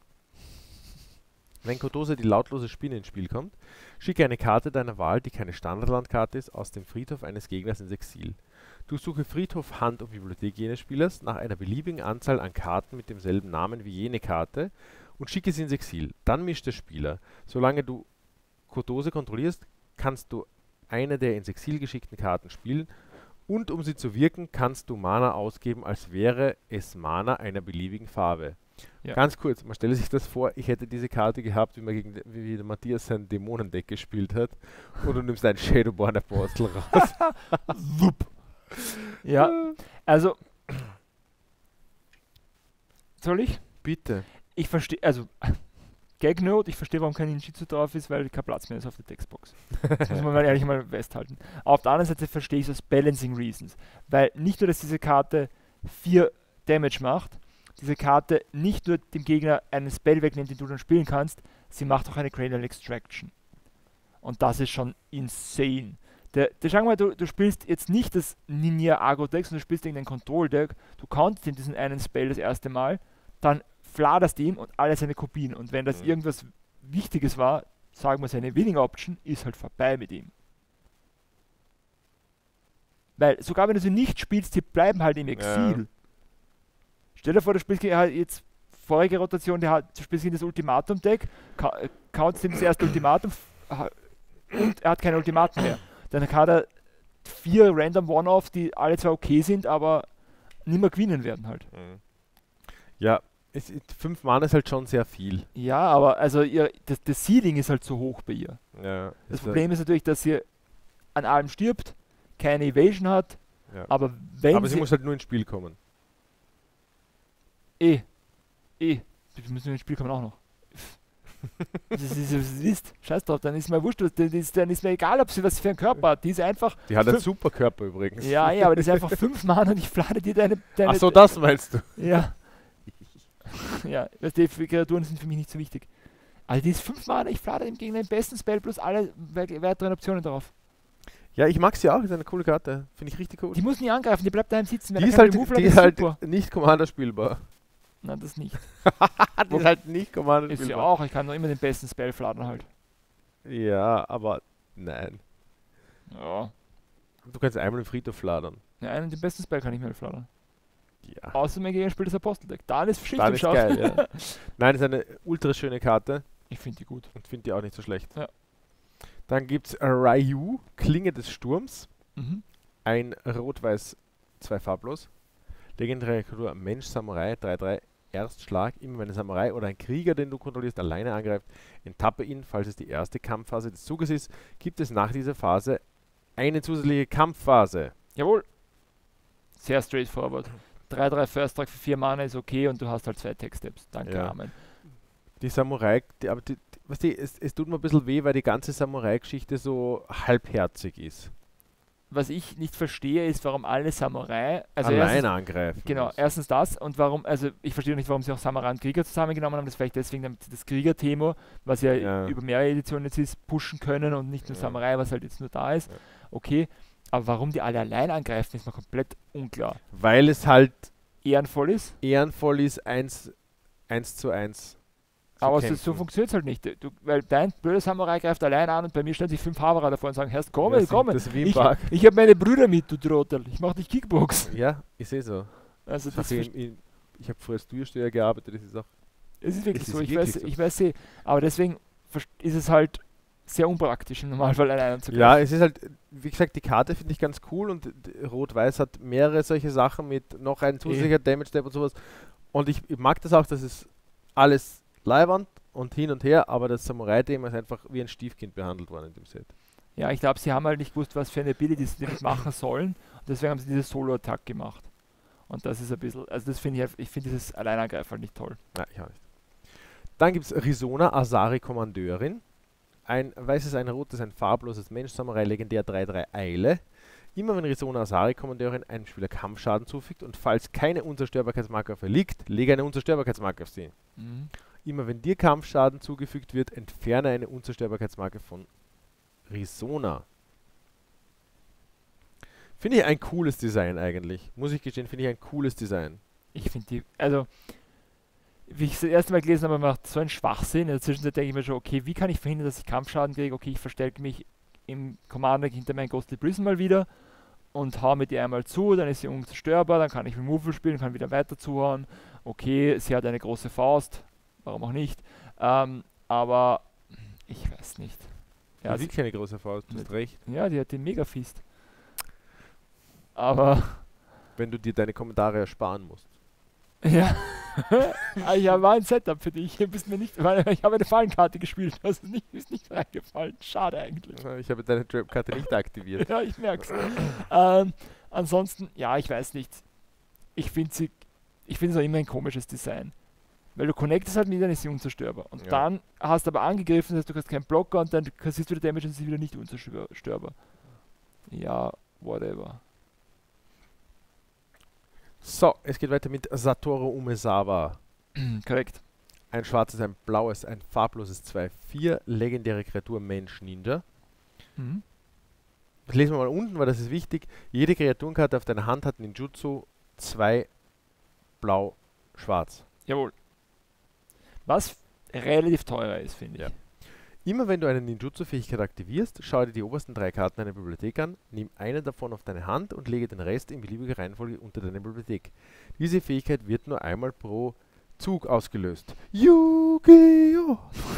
[SPEAKER 1] Wenn Kotose, die lautlose Spinne ins Spiel kommt, schicke eine Karte deiner Wahl, die keine Standardlandkarte ist, aus dem Friedhof eines Gegners ins Exil. Durchsuche Friedhof, Hand und Bibliothek jenes Spielers nach einer beliebigen Anzahl an Karten mit demselben Namen wie jene Karte und schicke sie ins Exil. Dann mischt der Spieler. Solange du Kotose kontrollierst, kannst du eine der ins Exil geschickten Karten spielen und um sie zu wirken, kannst du Mana ausgeben, als wäre es Mana einer beliebigen Farbe.
[SPEAKER 2] Ja.
[SPEAKER 1] Ganz kurz, man stelle sich das vor, ich hätte diese Karte gehabt, wie, man gegen, wie der Matthias sein Dämonendeck gespielt hat und du nimmst einen Shadowborn Apostel raus.
[SPEAKER 2] Wupp. Ja, also soll ich?
[SPEAKER 1] Bitte.
[SPEAKER 2] Ich verstehe, also Gag Note, ich verstehe, warum kein Ninjitsu drauf ist, weil kein Platz mehr ist auf der Textbox. Das muss man mal ehrlich mal festhalten. Auf der anderen Seite verstehe ich es aus Balancing Reasons, weil nicht nur, dass diese Karte vier Damage macht, diese Karte nicht nur dem Gegner einen Spell wegnimmt, den du dann spielen kannst, sie macht auch eine Cranial Extraction. Und das ist schon insane. Der, der, sag mal, du, du spielst jetzt nicht das Ninja Agro Deck, sondern du spielst irgendein Control Deck, du countest ihm diesen einen Spell das erste Mal, dann fladerst ihm und alle seine Kopien. Und wenn das
[SPEAKER 1] Mhm.
[SPEAKER 2] irgendwas Wichtiges war, sagen wir seine Winning Option, ist halt vorbei mit ihm. Weil sogar wenn du sie nicht spielst, die bleiben halt im Exil.
[SPEAKER 1] Ja.
[SPEAKER 2] Stell dir vor, du spielst gegen- halt jetzt vorige Rotation, der hat, du spielst gegen das Ultimatum-Deck, ka- äh, countest ihm das erste Ultimatum f- ha- und er hat kein Ultimatum mehr. Dann hat er vier Random One-Off, die alle zwar okay sind, aber nicht mehr gewinnen werden halt.
[SPEAKER 1] Mhm. Ja, es, ist- fünf Mana ist halt schon sehr viel.
[SPEAKER 2] Ja, aber also ihr, das, das Ceiling ist halt zu hoch bei ihr.
[SPEAKER 1] Ja,
[SPEAKER 2] Das
[SPEAKER 1] ist
[SPEAKER 2] Problem ist natürlich, dass sie an allem stirbt, keine Evasion hat,
[SPEAKER 1] Ja.
[SPEAKER 2] aber wenn
[SPEAKER 1] Aber sie
[SPEAKER 2] sie...
[SPEAKER 1] muss halt nur ins Spiel kommen.
[SPEAKER 2] eh, eh, wir müssen ins Spiel kommen auch noch. Das ist, das ist, das ist, scheiß drauf, dann ist mir wurscht, das ist, dann ist mir egal, ob sie was für einen Körper hat. Die ist einfach...
[SPEAKER 1] Die hat einen
[SPEAKER 2] fünf-
[SPEAKER 1] super Körper übrigens.
[SPEAKER 2] Ja, ja, aber das ist einfach fünf Mana und ich flade dir deine... deine
[SPEAKER 1] Ach so, das meinst du?
[SPEAKER 2] Ja. Ja, weißt du, die Kreaturen sind für mich nicht so wichtig. Also die ist fünf Mana, ich flade dem Gegner den besten Spell plus alle we- weiteren Optionen drauf.
[SPEAKER 1] Ja, ich mag sie auch, ist eine coole Karte. Finde ich richtig cool.
[SPEAKER 2] Die muss nie angreifen, die bleibt daheim sitzen. Wenn
[SPEAKER 1] Die
[SPEAKER 2] er
[SPEAKER 1] ist
[SPEAKER 2] keinen
[SPEAKER 1] halt,
[SPEAKER 2] Removal
[SPEAKER 1] die
[SPEAKER 2] hat,
[SPEAKER 1] ist halt
[SPEAKER 2] super.
[SPEAKER 1] nicht Commander spielbar.
[SPEAKER 2] Nein, das nicht.
[SPEAKER 1] die ist halt nicht Commander
[SPEAKER 2] Ist ja
[SPEAKER 1] spielbar.
[SPEAKER 2] auch, ich kann nur immer den besten Spell fladen halt.
[SPEAKER 1] Ja, aber nein.
[SPEAKER 2] Ja.
[SPEAKER 1] Du kannst einmal im Friedhof fladern.
[SPEAKER 2] Ja, einen den besten Spell kann ich mir fladen.
[SPEAKER 1] Ja.
[SPEAKER 2] Außer mein Gegner spielt das Aposteldeck. Dann ist Schicht
[SPEAKER 1] Dann
[SPEAKER 2] im
[SPEAKER 1] ist
[SPEAKER 2] Schacht.
[SPEAKER 1] geil, ja. Nein, ist eine ultra schöne Karte
[SPEAKER 2] Ich finde die gut.
[SPEAKER 1] und finde die auch nicht so schlecht.
[SPEAKER 2] Ja.
[SPEAKER 1] Dann gibt es Ryu, Klinge des Sturms.
[SPEAKER 2] Mhm.
[SPEAKER 1] Ein Rot-Weiß, zwei farblos. Legendäre Kreatur, Mensch, Samurai, drei drei, Erstschlag. Immer wenn ein Samurai oder ein Krieger, den du kontrollierst, alleine angreift, enttappe ihn. Falls es die erste Kampfphase des Zuges ist, gibt es nach dieser Phase eine zusätzliche Kampfphase.
[SPEAKER 2] Jawohl. Sehr straightforward. drei drei First Strike für vier Mana ist okay und du hast halt zwei Tech-Steps. Danke,
[SPEAKER 1] Ja.
[SPEAKER 2] Amen.
[SPEAKER 1] Die Samurai, die, aber die, die, weißt du, es, es tut mir ein bisschen weh, weil die ganze Samurai-Geschichte so halbherzig ist.
[SPEAKER 2] Was ich nicht verstehe, ist, warum alle Samurai... Also
[SPEAKER 1] alleine
[SPEAKER 2] erstens,
[SPEAKER 1] angreifen.
[SPEAKER 2] genau,
[SPEAKER 1] müssen.
[SPEAKER 2] erstens das und warum... Also ich verstehe nicht, warum sie auch Samurai und Krieger zusammengenommen haben. Das ist vielleicht deswegen, damit sie das Krieger-Thema, was ja,
[SPEAKER 1] Ja.
[SPEAKER 2] über mehrere Editionen jetzt ist, pushen können und nicht nur
[SPEAKER 1] Ja.
[SPEAKER 2] Samurai, was halt jetzt nur da ist.
[SPEAKER 1] Ja.
[SPEAKER 2] Okay, aber warum die alle allein angreifen, ist mir komplett unklar.
[SPEAKER 1] Weil es halt
[SPEAKER 2] Ehrenvoll ist,
[SPEAKER 1] ehrenvoll ist, eins, eins zu eins. zu
[SPEAKER 2] aber so, so
[SPEAKER 1] kämpfen.
[SPEAKER 2] funktioniert es halt nicht. Du, weil dein blöder Samurai greift allein an und bei mir stellen sich fünf Haberer davor und sagen, Herr, komm,
[SPEAKER 1] Ja, sie-
[SPEAKER 2] komm,
[SPEAKER 1] Das ist wie im
[SPEAKER 2] ich,
[SPEAKER 1] Park.
[SPEAKER 2] ich habe meine Brüder mit, du Trottel. Ich mach dich Kickbox.
[SPEAKER 1] Ja, ich sehe so.
[SPEAKER 2] Also
[SPEAKER 1] Das
[SPEAKER 2] das
[SPEAKER 1] ich
[SPEAKER 2] verste-
[SPEAKER 1] ich ich habe früher als Steuersteher gearbeitet, das ist auch.
[SPEAKER 2] es ist wirklich
[SPEAKER 1] es ist
[SPEAKER 2] so. Ich
[SPEAKER 1] wirklich
[SPEAKER 2] weiß,
[SPEAKER 1] so.
[SPEAKER 2] ich weiß eh. Aber deswegen verst- ist es halt sehr unpraktisch im Normalfall allein zu
[SPEAKER 1] Ja,
[SPEAKER 2] greifen.
[SPEAKER 1] es ist halt, wie gesagt, die Karte finde ich ganz cool und d- Rot-Weiß hat mehrere solche Sachen mit noch ein zusätzlicher Damage-Step und sowas. Und ich, ich mag das auch, dass es alles leiwand und hin und her, aber das Samurai-Thema ist einfach wie ein Stiefkind behandelt worden in dem Set.
[SPEAKER 2] Ja, ich glaube, sie haben halt nicht gewusst, was für eine Abilities sie damit machen sollen. Und deswegen haben sie diese Solo-Attack gemacht. Und das ist ein bisschen, also das finde ich, halt- ich finde dieses Alleinangreifen halt nicht toll.
[SPEAKER 1] Nein, ich auch nicht. Dann gibt es Risona, Asari Kommandeurin. Ein weißes, ein rotes, ein farbloses Mensch-Samurai, legendär drei drei Eile. Immer wenn Risona Asari Kommandeurin einem Spieler Kampfschaden zufügt und falls keine Unzerstörbarkeitsmarke auf ihr liegt, lege eine Unzerstörbarkeitsmarke auf sie.
[SPEAKER 2] Mhm.
[SPEAKER 1] Immer wenn dir Kampfschaden zugefügt wird, entferne eine Unzerstörbarkeitsmarke von Risona. Finde ich ein cooles Design eigentlich. Muss ich gestehen, finde ich ein cooles Design.
[SPEAKER 2] Ich finde die, also, wie ich es das erste Mal gelesen habe, macht so ein Schwachsinn. In der Zwischenzeit denke ich mir schon, okay, wie kann ich verhindern, dass ich Kampfschaden kriege? Okay, ich verstärke mich im Commander hinter meinen Ghostly Prison mal wieder und hau mit ihr einmal zu, dann ist sie unzerstörbar, dann kann ich Removal spielen, kann wieder weiter zuhauen. Okay, sie hat eine große Faust, warum auch nicht. Ähm, aber ich weiß nicht. Ja,
[SPEAKER 1] Ja,
[SPEAKER 2] sie,
[SPEAKER 1] sieht keine große Faust, du hast recht.
[SPEAKER 2] ja, die hat den Mega-Fist. Aber
[SPEAKER 1] Wenn du dir deine Kommentare ersparen musst.
[SPEAKER 2] Ja. Ah, ich habe ein Setup für dich. Hier bist mir nicht, weil ich habe eine Fallenkarte gespielt. Das ist nicht, ist nicht reingefallen. Schade eigentlich.
[SPEAKER 1] Ich habe deine Trap-Karte nicht aktiviert.
[SPEAKER 2] Ja, ich merk's. ähm, ansonsten, ja, ich weiß nicht. Ich finde sie, ich finde es auch immer ein komisches Design. Weil du connectest halt mit, dann ist sie unzerstörbar. Und
[SPEAKER 1] Ja.
[SPEAKER 2] dann hast du aber angegriffen, das heißt, du hast keinen Blocker und dann kassierst du wieder Damage und sie ist wieder nicht unzerstörbar. Ja, whatever.
[SPEAKER 1] So, es geht weiter mit Satoru Umezawa.
[SPEAKER 2] Korrekt.
[SPEAKER 1] Ein schwarzes, ein blaues, ein farbloses zwei vier, legendäre Kreatur Mensch Ninja.
[SPEAKER 2] Mhm.
[SPEAKER 1] Das lesen wir mal unten, weil das ist wichtig. Jede Kreaturenkarte auf deiner Hand hat Ninjutsu zwei blau, schwarz.
[SPEAKER 2] Jawohl. Was relativ teurer ist, finde ich.
[SPEAKER 1] Ja. Immer wenn du eine Ninjutsu-Fähigkeit aktivierst, schau dir die obersten drei Karten deiner Bibliothek an, nimm eine davon auf deine Hand und lege den Rest in beliebiger Reihenfolge unter deine Bibliothek. Diese Fähigkeit wird nur einmal pro Zug ausgelöst. Yu-Gi-Oh!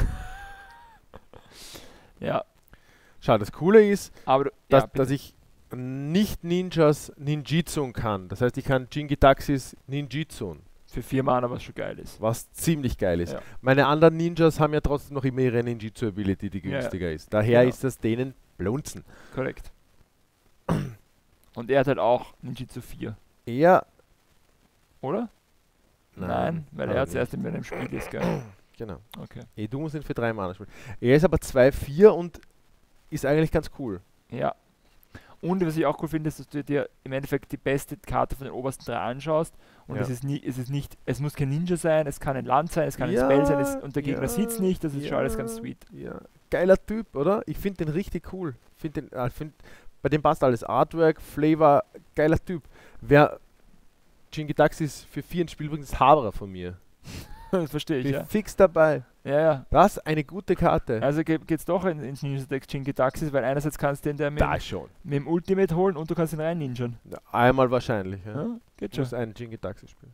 [SPEAKER 2] Ja,
[SPEAKER 1] Schau, das Coole ist,
[SPEAKER 2] aber du,
[SPEAKER 1] dass,
[SPEAKER 2] ja,
[SPEAKER 1] dass
[SPEAKER 2] bitte.
[SPEAKER 1] ich nicht Ninjas Ninjitsun kann. Das heißt, ich kann Jingitaxis Ninjitsun,
[SPEAKER 2] Für vier Mana, was schon geil ist.
[SPEAKER 1] was ziemlich geil ist.
[SPEAKER 2] Ja.
[SPEAKER 1] Meine anderen Ninjas haben ja trotzdem noch immer ihre Ninjitsu-Ability, die
[SPEAKER 2] Ja, ja.
[SPEAKER 1] günstiger ist. Daher
[SPEAKER 2] Genau.
[SPEAKER 1] ist das denen blunzen.
[SPEAKER 2] Korrekt. Und er hat halt auch Ninjitsu vier,
[SPEAKER 1] Eher...
[SPEAKER 2] oder? Nein, weil
[SPEAKER 1] aber
[SPEAKER 2] er
[SPEAKER 1] nicht.
[SPEAKER 2] zuerst in einem Spiel ist, gell?
[SPEAKER 1] Genau.
[SPEAKER 2] Okay.
[SPEAKER 1] Eh, du musst ihn für drei Mana spielen. Er ist aber zwei vier und ist eigentlich ganz cool.
[SPEAKER 2] Ja. Und was ich auch cool finde, ist, dass du dir im Endeffekt die beste Karte von den obersten drei anschaust und
[SPEAKER 1] Ja.
[SPEAKER 2] es ist nie, es ist nicht, es muss kein Ninja sein, es kann ein Land sein, es kann
[SPEAKER 1] Ja,
[SPEAKER 2] ein Spell sein, es, und der Gegner
[SPEAKER 1] ja,
[SPEAKER 2] sieht es nicht, das ist schon alles ganz
[SPEAKER 1] ja,
[SPEAKER 2] sweet.
[SPEAKER 1] Ja. Geiler Typ, oder? Ich finde den richtig cool. Find den, äh, find, bei dem passt alles. Artwork, Flavor, geiler Typ. Wer Jingitaxis für vier ins Spiel bringt, ist Haberer von mir.
[SPEAKER 2] Das verstehe ich,
[SPEAKER 1] Bin
[SPEAKER 2] ja.
[SPEAKER 1] fix dabei.
[SPEAKER 2] Ja, ja.
[SPEAKER 1] Das eine gute Karte.
[SPEAKER 2] Also ge geht's doch in, ins Ninja-Deck Jingitaxis, weil einerseits kannst du den der mit,
[SPEAKER 1] Da schon.
[SPEAKER 2] mit dem Ultimate holen und du kannst ihn rein ninjan.
[SPEAKER 1] Ja, einmal wahrscheinlich. Ja.
[SPEAKER 2] Ja, geht
[SPEAKER 1] Ich
[SPEAKER 2] schon.
[SPEAKER 1] muss einen Jingitaxi spielen.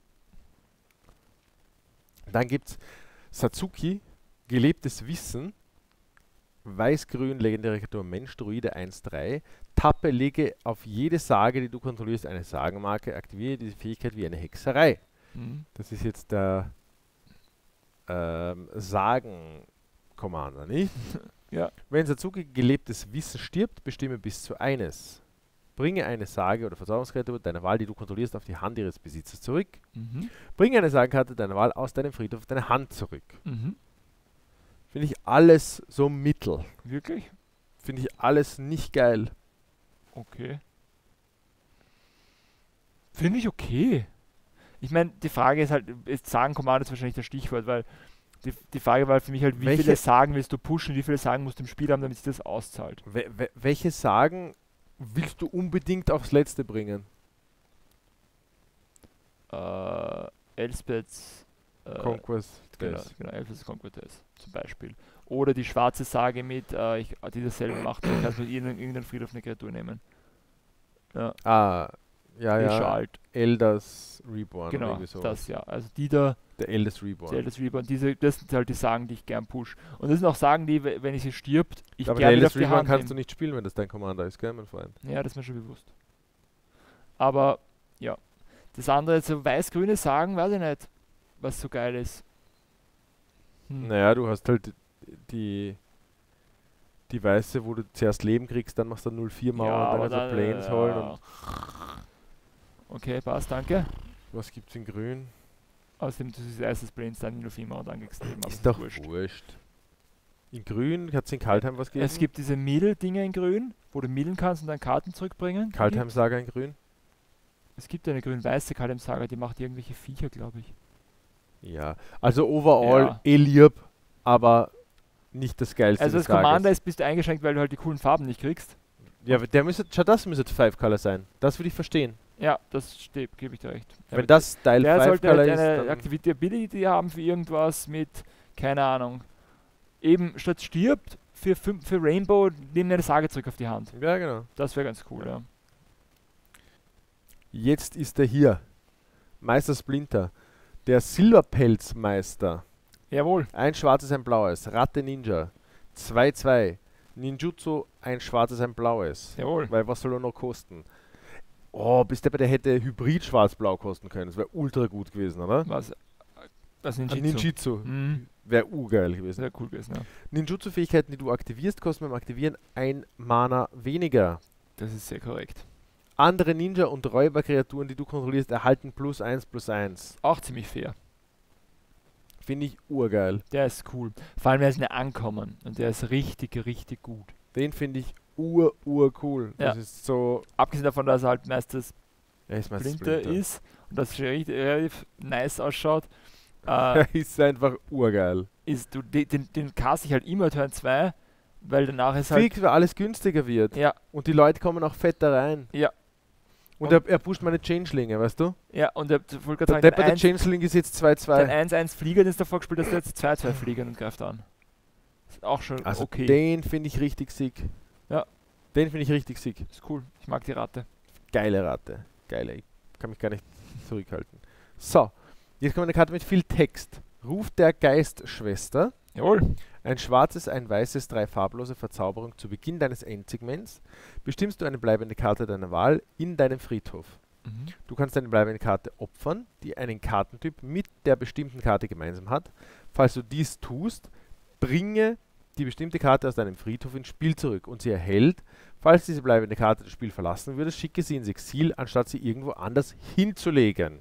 [SPEAKER 1] Dann gibt es Satsuki, gelebtes Wissen, weiß-grün, legendäre Kreatur Mensch, Druide eins drei. Tappe, lege auf jede Sage, die du kontrollierst, eine Sagenmarke, aktiviere diese Fähigkeit wie eine Hexerei.
[SPEAKER 2] Mhm.
[SPEAKER 1] Das ist jetzt der ähm, Sagen-Commander, nicht?
[SPEAKER 2] Ja.
[SPEAKER 1] Wenn Satsuki gelebtes Wissen stirbt, bestimme bis zu eines. Bringe eine Sage oder Verzauberungskreatur deiner Wahl, die du kontrollierst, auf die Hand ihres Besitzers zurück.
[SPEAKER 2] Mhm.
[SPEAKER 1] Bringe eine Sagenkarte deiner Wahl aus deinem Friedhof auf deine Hand zurück.
[SPEAKER 2] Mhm.
[SPEAKER 1] Finde ich alles so mittel.
[SPEAKER 2] Wirklich?
[SPEAKER 1] Finde ich alles nicht geil.
[SPEAKER 2] Okay. Finde ich okay. Ich meine, die Frage ist halt, ist Sagen-Command ist wahrscheinlich das Stichwort, weil die, die Frage war für mich halt, wie
[SPEAKER 1] Welche-
[SPEAKER 2] viele Sagen willst du pushen, wie viele Sagen musst du im Spiel haben, damit sich das auszahlt.
[SPEAKER 1] We we welche Sagen willst du unbedingt aufs Letzte bringen?
[SPEAKER 2] Äh, Elspeths äh,
[SPEAKER 1] Conquest.
[SPEAKER 2] Genau,
[SPEAKER 1] Death.
[SPEAKER 2] genau, Elspeths Conquest zum Beispiel. Oder die schwarze Sage mit, äh, ich, die dasselbe macht, du kannst mit irgendeinem irgendeinem Friedhof eine Kreatur nehmen. Ja,
[SPEAKER 1] Ah, ja,
[SPEAKER 2] die ist schon
[SPEAKER 1] ja.
[SPEAKER 2] alt.
[SPEAKER 1] Elders Reborn. oder
[SPEAKER 2] Genau,
[SPEAKER 1] irgendwie sowas.
[SPEAKER 2] das ja. Also die da,
[SPEAKER 1] Der Elders Reborn.
[SPEAKER 2] Zelda's Reborn, diese, das sind halt die Sagen, die ich gern push. Und das sind auch Sagen, die, we- wenn ich sie stirbt, ich
[SPEAKER 1] Aber
[SPEAKER 2] gerne
[SPEAKER 1] der
[SPEAKER 2] wieder auf
[SPEAKER 1] Elders
[SPEAKER 2] die
[SPEAKER 1] Reborn
[SPEAKER 2] Hand
[SPEAKER 1] kannst du
[SPEAKER 2] nehme.
[SPEAKER 1] nicht spielen, wenn das dein Commander ist, gell, mein Freund?
[SPEAKER 2] Ja, das ist mir schon bewusst. Aber, ja. Das andere, so weiß-grüne Sagen, weiß ich nicht, was so geil ist. Hm.
[SPEAKER 1] Naja, du hast halt die die weiße, wo du zuerst Leben kriegst, dann machst du null vier Mauer
[SPEAKER 2] Ja,
[SPEAKER 1] und
[SPEAKER 2] aber
[SPEAKER 1] dann kannst du
[SPEAKER 2] dann,
[SPEAKER 1] Planes
[SPEAKER 2] äh,
[SPEAKER 1] holen. Und
[SPEAKER 2] Okay, passt, danke.
[SPEAKER 1] was gibt's in grün?
[SPEAKER 2] Außerdem, das ist erstes Planes, dann nur viermal und dann kriegst du Leben, aber
[SPEAKER 1] Ist
[SPEAKER 2] das
[SPEAKER 1] doch
[SPEAKER 2] wurscht.
[SPEAKER 1] wurscht. In grün hat es in Kaltheim was gegeben?
[SPEAKER 2] Es gibt diese Middle-Dinger in grün, wo du millen kannst und dann Karten zurückbringen.
[SPEAKER 1] Kaltheim-Saga in grün?
[SPEAKER 2] Es gibt eine grün-weiße Kaltheim-Saga, die macht irgendwelche Viecher, glaube ich.
[SPEAKER 1] Ja. Also overall
[SPEAKER 2] Ja.
[SPEAKER 1] eh lieb, aber nicht das geilste
[SPEAKER 2] Also
[SPEAKER 1] des
[SPEAKER 2] als Commander
[SPEAKER 1] Tages.
[SPEAKER 2] ist, bist du eingeschränkt, weil du halt die coolen Farben nicht kriegst.
[SPEAKER 1] Ja, aber der müsste, schau, das müsste Five Color sein. Das würde ich verstehen.
[SPEAKER 2] Ja, das steht, gebe ich dir recht. Ja,
[SPEAKER 1] Wenn das Style
[SPEAKER 2] der
[SPEAKER 1] Five
[SPEAKER 2] sollte
[SPEAKER 1] Color
[SPEAKER 2] halt
[SPEAKER 1] ist,
[SPEAKER 2] eine
[SPEAKER 1] dann
[SPEAKER 2] Activity Ability haben für irgendwas mit, keine Ahnung, eben statt stirbt für, fünf, für Rainbow, nimm eine Sage zurück auf die Hand.
[SPEAKER 1] ja, genau.
[SPEAKER 2] Das wäre ganz cool,
[SPEAKER 1] Ja.
[SPEAKER 2] ja.
[SPEAKER 1] Jetzt ist er hier. Meister Splinter. Der Silberpelzmeister.
[SPEAKER 2] Jawohl.
[SPEAKER 1] Ein schwarzes, ein blaues. Ratte Ninja. zwei zwei. Ninjutsu, ein schwarzes, ein blaues.
[SPEAKER 2] Jawohl.
[SPEAKER 1] Weil was soll er noch kosten? Oh, bis der bei der hätte Hybrid schwarz-blau kosten können. Das wäre ultra gut gewesen, oder?
[SPEAKER 2] Was? Was
[SPEAKER 1] Ein
[SPEAKER 2] Ninjutsu?
[SPEAKER 1] Ninjutsu.
[SPEAKER 2] Mhm.
[SPEAKER 1] Wäre urgeil gewesen.
[SPEAKER 2] Sehr cool gewesen, ja.
[SPEAKER 1] Ninjutsu-Fähigkeiten, die du aktivierst, kosten beim Aktivieren ein Mana weniger.
[SPEAKER 2] Das ist sehr korrekt.
[SPEAKER 1] Andere Ninja- und Räuberkreaturen, die du kontrollierst, erhalten plus eins plus eins.
[SPEAKER 2] Auch ziemlich fair.
[SPEAKER 1] Finde ich urgeil.
[SPEAKER 2] Der ist cool. Vor allem, er ist eine Ankommen. Und der ist richtig, richtig gut.
[SPEAKER 1] Den finde ich ur, ur cool. Das
[SPEAKER 2] Ja.
[SPEAKER 1] ist so...
[SPEAKER 2] Abgesehen davon, dass er halt meistens
[SPEAKER 1] Er ist meistens
[SPEAKER 2] Splinter
[SPEAKER 1] Splinter.
[SPEAKER 2] ist und das richtig- relativ nice ausschaut, äh,
[SPEAKER 1] Er ist einfach urgeil.
[SPEAKER 2] ist du de- den, den cast ich halt immer Turn zwei, weil danach ist halt.
[SPEAKER 1] Fix, weil alles günstiger wird.
[SPEAKER 2] Ja,
[SPEAKER 1] Und die Leute kommen auch fetter rein.
[SPEAKER 2] ja,
[SPEAKER 1] Und,
[SPEAKER 2] Und-
[SPEAKER 1] er, er pusht meine Changelinge, weißt du?
[SPEAKER 2] ja, und der, ich wollte
[SPEAKER 1] Der
[SPEAKER 2] gerade sagen,
[SPEAKER 1] depperte
[SPEAKER 2] den
[SPEAKER 1] Changeling ist jetzt zwei
[SPEAKER 2] eins- den
[SPEAKER 1] zwei.
[SPEAKER 2] eins eins Flieger, den es davor gespielt hast, jetzt zwei zwei Flieger und greift an. Ist auch schon
[SPEAKER 1] Also
[SPEAKER 2] okay.
[SPEAKER 1] den finde ich richtig sick.
[SPEAKER 2] Ja.
[SPEAKER 1] Den finde ich richtig sick.
[SPEAKER 2] Ist cool. Ich mag die Ratte.
[SPEAKER 1] Geile Ratte. Geile. Ich kann mich gar nicht zurückhalten. So, jetzt kommt eine Karte mit viel Text. Ruf der Geistschwester.
[SPEAKER 2] Jawohl.
[SPEAKER 1] Ein schwarzes, ein weißes, drei farblose Verzauberung zu Beginn deines Endsegments. Bestimmst du eine bleibende Karte deiner Wahl in deinem Friedhof.
[SPEAKER 2] Mhm.
[SPEAKER 1] Du kannst eine bleibende Karte opfern, die einen Kartentyp mit der bestimmten Karte gemeinsam hat. Falls du dies tust, bringe die bestimmte Karte aus deinem Friedhof ins Spiel zurück und sie erhält, falls diese bleibende Karte das Spiel verlassen würde, schicke sie ins Exil, anstatt sie irgendwo anders hinzulegen.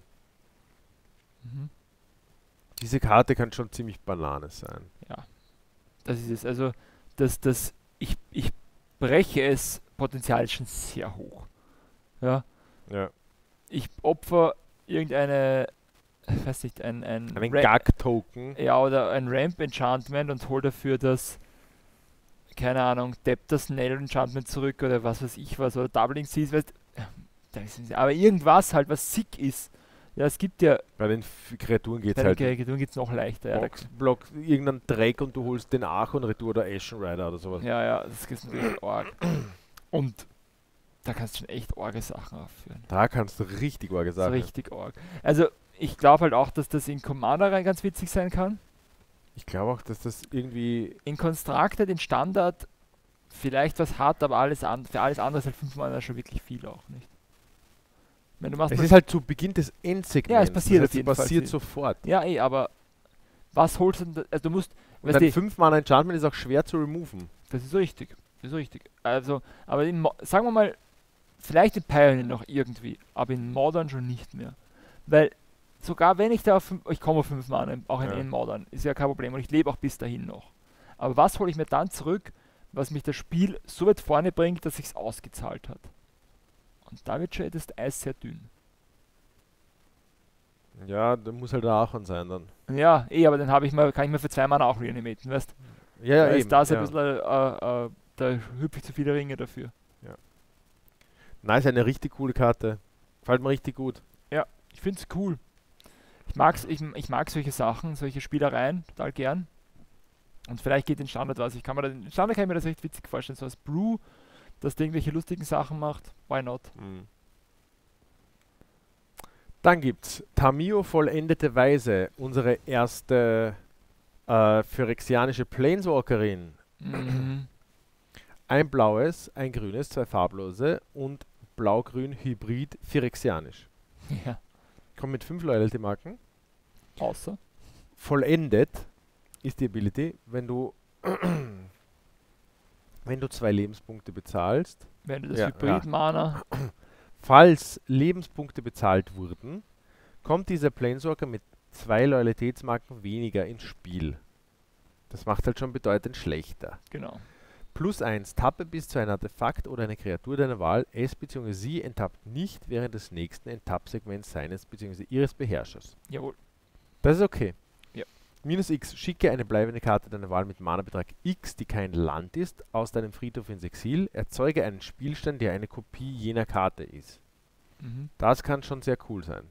[SPEAKER 2] Mhm.
[SPEAKER 1] Diese Karte kann schon ziemlich Banane sein.
[SPEAKER 2] Das ist es. Also, das, das, ich, ich breche es Potenzial schon sehr hoch. Ja.
[SPEAKER 1] Ja.
[SPEAKER 2] Ich opfer irgendeine, ich weiß nicht, ein, ein
[SPEAKER 1] Einen
[SPEAKER 2] Ra-
[SPEAKER 1] Gag-Token.
[SPEAKER 2] ja, oder ein Ramp-Enchantment und hol dafür das, keine Ahnung, Depp das Nail-Enchantment zurück oder was weiß ich was, oder Doubling Seas, weißt da ist, aber irgendwas halt, was sick ist. Ja, es gibt ja,
[SPEAKER 1] Bei den F Kreaturen geht
[SPEAKER 2] bei
[SPEAKER 1] es
[SPEAKER 2] den
[SPEAKER 1] halt
[SPEAKER 2] Kreaturen geht es noch leichter. Ja, da-
[SPEAKER 1] Box, Block, irgendeinen Dreck und du holst den Archon Retour oder Ashen Rider oder sowas.
[SPEAKER 2] ja, ja, das ist natürlich arg. Und da kannst du schon echt arge Sachen aufführen.
[SPEAKER 1] Da kannst du richtig arge
[SPEAKER 2] Das
[SPEAKER 1] Sachen.
[SPEAKER 2] ist richtig arg. Also, ich glaube halt auch, dass das in Commander rein ganz witzig sein kann.
[SPEAKER 1] Ich glaube auch, dass das irgendwie...
[SPEAKER 2] In Constructed, in Standard vielleicht was hat, aber alles an, für alles andere ist halt fünf Mana schon wirklich viel auch nicht. Wenn du machst
[SPEAKER 1] Es
[SPEAKER 2] mal-
[SPEAKER 1] ist halt zu Beginn des Endsegments.
[SPEAKER 2] Ja, es passiert
[SPEAKER 1] das
[SPEAKER 2] auf
[SPEAKER 1] heißt,
[SPEAKER 2] jeden
[SPEAKER 1] es
[SPEAKER 2] Fall
[SPEAKER 1] passiert
[SPEAKER 2] viel.
[SPEAKER 1] sofort.
[SPEAKER 2] ja, eh, aber was holst du denn? da- Also, du musst, weißt
[SPEAKER 1] Dein
[SPEAKER 2] du,
[SPEAKER 1] fünf Mana Enchantment ist auch schwer zu removen.
[SPEAKER 2] das ist richtig. Das ist richtig. Also, aber in, Mo- sagen wir mal, vielleicht in Pioneer noch irgendwie, aber in Modern schon nicht mehr. Weil sogar wenn ich da auf fünf, ich komme auf fünf Mana, auch in,
[SPEAKER 1] Ja.
[SPEAKER 2] in Modern, ist ja kein Problem und ich lebe auch bis dahin noch. Aber was hole ich mir dann zurück, was mich das Spiel so weit vorne bringt, dass sich's ausgezahlt hat? Und da wird schon das Eis sehr dünn.
[SPEAKER 1] Ja, da muss halt der Archon sein dann.
[SPEAKER 2] Ja, eh, aber dann habe ich mal, kann ich mir für zwei Mana auch reanimaten, weißt du?
[SPEAKER 1] Ja, ja,
[SPEAKER 2] Da
[SPEAKER 1] eben.
[SPEAKER 2] ist das
[SPEAKER 1] ja.
[SPEAKER 2] ein bisschen, äh, äh, da hüpfe ich zu viele Ringe dafür.
[SPEAKER 1] Nice, eine richtig coole Karte. Gefällt mir richtig gut.
[SPEAKER 2] Ich finde es cool. Ich, mag's, ich, ich mag solche Sachen, solche Spielereien total gern. Und vielleicht geht in Standard was. Ich kann mir da, in Standard kann ich mir das echt witzig vorstellen. So als Brew, das da irgendwelche lustigen Sachen macht. Why not?
[SPEAKER 1] Mhm. Dann gibt's Tamio Vollendete Weise, unsere erste äh, phyrexianische Planeswalkerin.
[SPEAKER 2] Mhm.
[SPEAKER 1] Ein blaues, ein grünes, zwei farblose und blau-grün Hybrid phyrexianisch.
[SPEAKER 2] Ja.
[SPEAKER 1] Kommt mit fünf Loyalty-Marken.
[SPEAKER 2] Außer.
[SPEAKER 1] Vollendet ist die Ability, wenn du wenn du zwei Lebenspunkte bezahlst,
[SPEAKER 2] Wenn du das
[SPEAKER 1] Ja,
[SPEAKER 2] Hybrid-Mana.
[SPEAKER 1] falls Lebenspunkte bezahlt wurden, kommt dieser Planeswalker mit zwei Loyalitätsmarken weniger ins Spiel. Das macht halt schon bedeutend schlechter.
[SPEAKER 2] Genau.
[SPEAKER 1] Plus eins, tappe bis zu ein Artefakt oder eine Kreatur deiner Wahl, es bzw. sie enttappt nicht während des nächsten Enttapp-Segments seines bzw. ihres Beherrschers.
[SPEAKER 2] Jawohl.
[SPEAKER 1] Das ist okay.
[SPEAKER 2] Ja.
[SPEAKER 1] Minus X, schicke eine bleibende Karte deiner Wahl mit Mana-Betrag X, die kein Land ist, aus deinem Friedhof ins Exil, erzeuge einen Spielstein, der eine Kopie jener Karte ist.
[SPEAKER 2] Mhm.
[SPEAKER 1] Das kann schon sehr cool sein.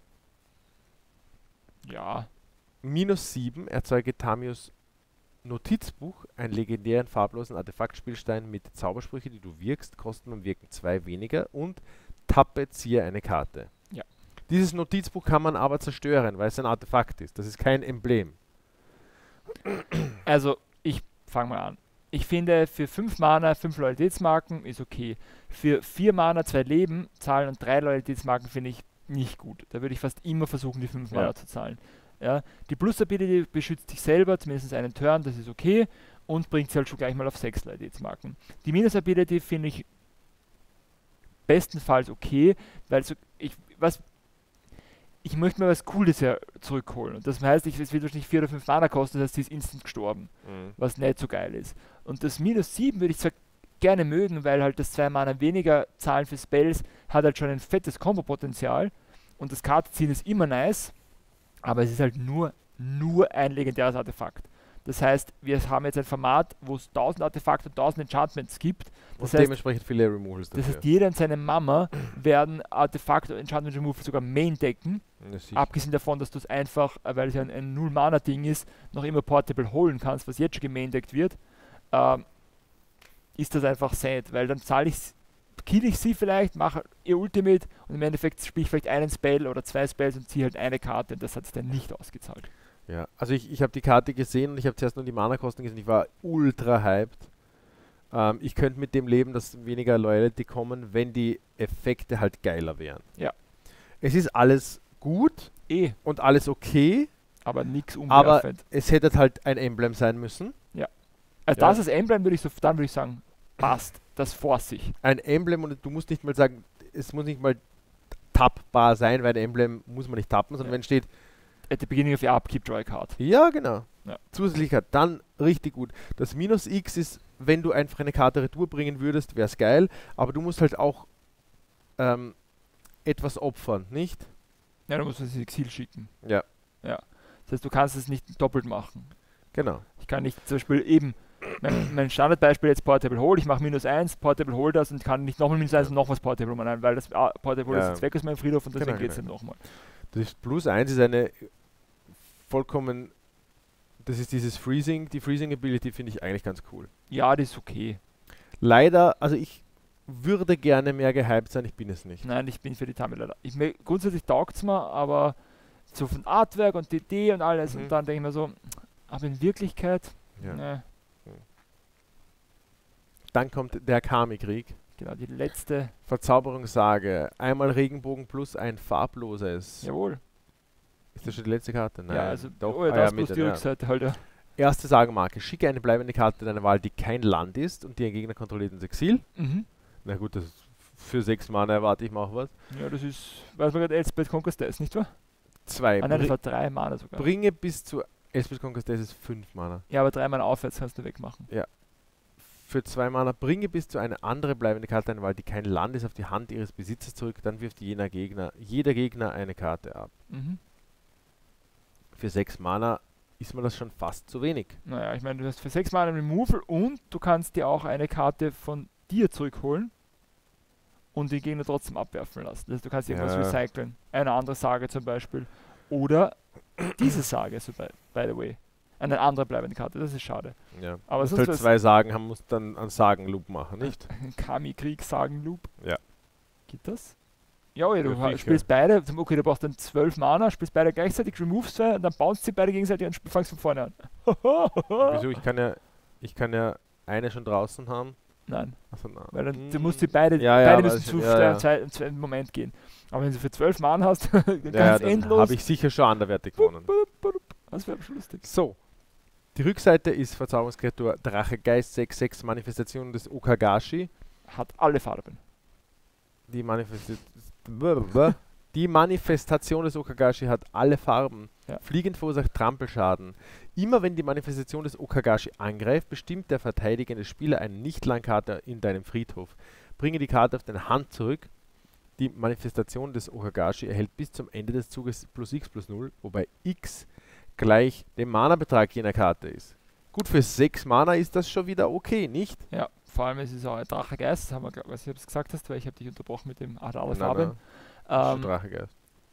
[SPEAKER 2] Ja.
[SPEAKER 1] Minus sieben, erzeuge Tamios Notizbuch, einen legendären farblosen Artefaktspielstein mit Zaubersprüche, die du wirkst, kosten beim Wirken zwei weniger und tappe, ziehe eine Karte.
[SPEAKER 2] Ja.
[SPEAKER 1] Dieses Notizbuch kann man aber zerstören, weil es ein Artefakt ist. Das ist kein Emblem.
[SPEAKER 2] Also, ich fange mal an. ich finde, für fünf Mana, fünf Loyalitätsmarken ist okay. Für vier Mana, zwei Leben zahlen und drei Loyalitätsmarken finde ich nicht gut. Da würde ich fast immer versuchen, die fünf
[SPEAKER 1] Ja.
[SPEAKER 2] Mana zu zahlen. Ja, die Plus-Ability beschützt dich selber, zumindest einen Turn, das ist okay, und bringt sie halt schon gleich mal auf sechs Loyalitätsmarken. Die Minus-Ability finde ich bestenfalls okay, weil so, ich, was, ich möchte mir was Cooles ja zurückholen. Und das heißt, ich, es wird wahrscheinlich vier oder fünf Mana kosten, das heißt, sie ist instant gestorben,
[SPEAKER 1] Mhm.
[SPEAKER 2] was nicht so geil ist. Und das Minus sieben würde ich zwar gerne mögen, weil halt das zwei Mana weniger Zahlen für Spells hat halt schon ein fettes Kombo-Potenzial und das Kartenziehen ist immer nice, aber es ist halt nur, nur ein legendäres Artefakt. Das heißt, wir haben jetzt ein Format, wo es tausend Artefakte und tausend Enchantments gibt. Das
[SPEAKER 1] Und
[SPEAKER 2] heißt,
[SPEAKER 1] dementsprechend viele Removals
[SPEAKER 2] das
[SPEAKER 1] dafür.
[SPEAKER 2] heißt, jeder und seine Mama werden Artefakt und Enchantment Removal sogar Main decken.
[SPEAKER 1] Ja, sicher.
[SPEAKER 2] Abgesehen davon, dass du es einfach, äh, weil es ja ein, ein Null-Mana-Ding ist, noch immer Portable holen kannst, was jetzt schon gemaindeckt wird, ähm, ist das einfach sad, weil dann zahle ich, kill ich sie vielleicht, mache ihr Ultimate und im Endeffekt spiele ich vielleicht einen Spell oder zwei Spells und ziehe halt eine Karte und das hat sich dann nicht ausgezahlt.
[SPEAKER 1] Ja, also ich, ich habe die Karte gesehen und ich habe zuerst nur die Mana-Kosten gesehen. Ich war ultra hyped. Ähm, ich könnte mit dem leben, dass weniger Loyalty kommen, wenn die Effekte halt geiler wären.
[SPEAKER 2] Ja.
[SPEAKER 1] Es ist alles gut
[SPEAKER 2] Eh,
[SPEAKER 1] und alles okay,
[SPEAKER 2] aber nichts
[SPEAKER 1] aber
[SPEAKER 2] umwerfend.
[SPEAKER 1] es hätte halt ein Emblem sein müssen.
[SPEAKER 2] Also
[SPEAKER 1] ja.
[SPEAKER 2] das als Emblem würde ich so, dann würde ich sagen, passt, das vor sich.
[SPEAKER 1] Ein Emblem und du musst nicht mal sagen, es muss nicht mal tappbar sein, weil ein Emblem muss man nicht tappen, sondern
[SPEAKER 2] Ja.
[SPEAKER 1] wenn steht,
[SPEAKER 2] At the beginning of your upkeep, draw a card.
[SPEAKER 1] ja genau,
[SPEAKER 2] Ja.
[SPEAKER 1] Zusätzlichkeit, dann richtig gut. Das Minus X ist, wenn du einfach eine Karte Retour bringen würdest, wäre es geil, aber du musst halt auch ähm, etwas opfern, nicht?
[SPEAKER 2] Ja, dann muss man es ins Exil schicken.
[SPEAKER 1] Ja.
[SPEAKER 2] Ja. Das heißt, du kannst es nicht doppelt machen.
[SPEAKER 1] Genau.
[SPEAKER 2] Ich kann nicht zum Beispiel eben, mein, mein Standardbeispiel jetzt Portable Hold, ich mache minus eins, Portable Hold das und kann nicht nochmal minus eins und noch was Portable machen, weil das ah, Portable Hold
[SPEAKER 1] Ja.
[SPEAKER 2] ist jetzt weg aus meinem Friedhof und deswegen
[SPEAKER 1] Genau,
[SPEAKER 2] geht es
[SPEAKER 1] genau.
[SPEAKER 2] nicht nochmal.
[SPEAKER 1] Das Plus eins ist eine vollkommen, das ist dieses Freezing, die Freezing Ability finde ich eigentlich ganz cool.
[SPEAKER 2] Ja, das ist okay.
[SPEAKER 1] Leider, also ich würde gerne mehr gehypt sein, ich bin es nicht.
[SPEAKER 2] Nein, ich bin für die Tamil. Ich me- grundsätzlich taugt es mir, aber so von Artwork und die Idee und alles
[SPEAKER 1] Mhm.
[SPEAKER 2] und dann denke ich mir so, aber in Wirklichkeit,
[SPEAKER 1] Ja.
[SPEAKER 2] ne,
[SPEAKER 1] Dann kommt der Kami-Krieg.
[SPEAKER 2] genau, die letzte,
[SPEAKER 1] Verzauberungssage. Einmal Regenbogen plus ein farbloses.
[SPEAKER 2] jawohl.
[SPEAKER 1] Ist das schon die letzte Karte? Nein.
[SPEAKER 2] Ja, also
[SPEAKER 1] doch.
[SPEAKER 2] oh ja,
[SPEAKER 1] Ah,
[SPEAKER 2] das
[SPEAKER 1] ja,
[SPEAKER 2] plus
[SPEAKER 1] mit
[SPEAKER 2] die
[SPEAKER 1] den- ja.
[SPEAKER 2] Rückseite halt, ja.
[SPEAKER 1] Erste Sagemarke. Schicke eine bleibende Karte deiner Wahl, die kein Land ist und die ein Gegner kontrolliert ins Exil.
[SPEAKER 2] Mhm.
[SPEAKER 1] Na gut, das ist für sechs Mana erwarte ich mal auch was.
[SPEAKER 2] Ja, das ist, weiß man gerade, Elspeth Conquest ist, nicht wahr?
[SPEAKER 1] Zwei.
[SPEAKER 2] Ah nein, das
[SPEAKER 1] Bri
[SPEAKER 2] war drei Mana sogar.
[SPEAKER 1] bringe bis zu Elspeth Conquest, das ist fünf Mana.
[SPEAKER 2] Ja, aber drei Mana aufwärts kannst du wegmachen.
[SPEAKER 1] Für zwei Mana bringe bis zu eine andere bleibende Karte deiner Wahl, die kein Land ist, auf die Hand ihres Besitzers zurück. Dann wirft jener Gegner, jeder Gegner eine Karte ab.
[SPEAKER 2] Mhm.
[SPEAKER 1] Für sechs Mana ist mir das schon fast zu wenig.
[SPEAKER 2] Naja, ich meine, du hast für sechs Mana Removal und du kannst dir auch eine Karte von dir zurückholen und den Gegner trotzdem abwerfen lassen. Das heißt, du kannst irgendwas
[SPEAKER 1] Ja.
[SPEAKER 2] recyceln. Eine andere Sage zum Beispiel. Oder diese Sage, so by, by the way. Eine andere bleibende Karte, das ist schade.
[SPEAKER 1] Ja.
[SPEAKER 2] Aber
[SPEAKER 1] Musst
[SPEAKER 2] sonst
[SPEAKER 1] halt
[SPEAKER 2] was-
[SPEAKER 1] zwei Sagen haben, musst dann einen Sagenloop machen, nicht?
[SPEAKER 2] Kami-Krieg-Sagen-Loop.
[SPEAKER 1] Ja.
[SPEAKER 2] Geht das? Ja, ja, du
[SPEAKER 1] Ja,
[SPEAKER 2] ha-
[SPEAKER 1] sicher.
[SPEAKER 2] spielst beide, okay, du brauchst dann zwölf Mana, spielst beide gleichzeitig, removest zwei und dann bounce sie beide gegenseitig und sp- fangst von vorne an.
[SPEAKER 1] Wieso? Ich kann ja, ich kann ja eine schon draußen haben.
[SPEAKER 2] Nein,
[SPEAKER 1] Achso, na.
[SPEAKER 2] weil dann du
[SPEAKER 1] Hm.
[SPEAKER 2] musst die beide,
[SPEAKER 1] Ja, ja,
[SPEAKER 2] beide
[SPEAKER 1] aber
[SPEAKER 2] müssen
[SPEAKER 1] es-
[SPEAKER 2] zu
[SPEAKER 1] ja,
[SPEAKER 2] zwei-
[SPEAKER 1] ja.
[SPEAKER 2] zwei- im zweiten Moment gehen. Aber wenn du für zwölf Mana hast, dann
[SPEAKER 1] Ja,
[SPEAKER 2] kannst du
[SPEAKER 1] dann
[SPEAKER 2] endlos.
[SPEAKER 1] habe ich sicher schon anderwertig gewonnen.
[SPEAKER 2] Das wäre schon lustig.
[SPEAKER 1] So. Die Rückseite ist Verzauberungskreatur Drache Geist sechs sechs Manifestation des Okagashi.
[SPEAKER 2] Hat alle Farben.
[SPEAKER 1] Die, Manifesti die Manifestation des Okagashi hat alle Farben.
[SPEAKER 2] Ja.
[SPEAKER 1] Fliegend verursacht Trampelschaden. Immer wenn die Manifestation des Okagashi angreift, bestimmt der verteidigende Spieler eine Nicht-Landkarte in deinem Friedhof. Bringe die Karte auf deine Hand zurück. Die Manifestation des Okagashi erhält bis zum Ende des Zuges plus X plus null, wobei X gleich dem Mana-Betrag jener Karte ist. Gut, für sechs Mana ist das schon wieder okay, nicht?
[SPEAKER 2] Ja, vor allem es ist auch ein Drachegeist, das haben wir, glaub, weiß nicht, ob du es gesagt hast, weil ich habe dich unterbrochen mit dem Art alle
[SPEAKER 1] Nein,
[SPEAKER 2] Farben.
[SPEAKER 1] nein,
[SPEAKER 2] Ähm,
[SPEAKER 1] Drachegeist.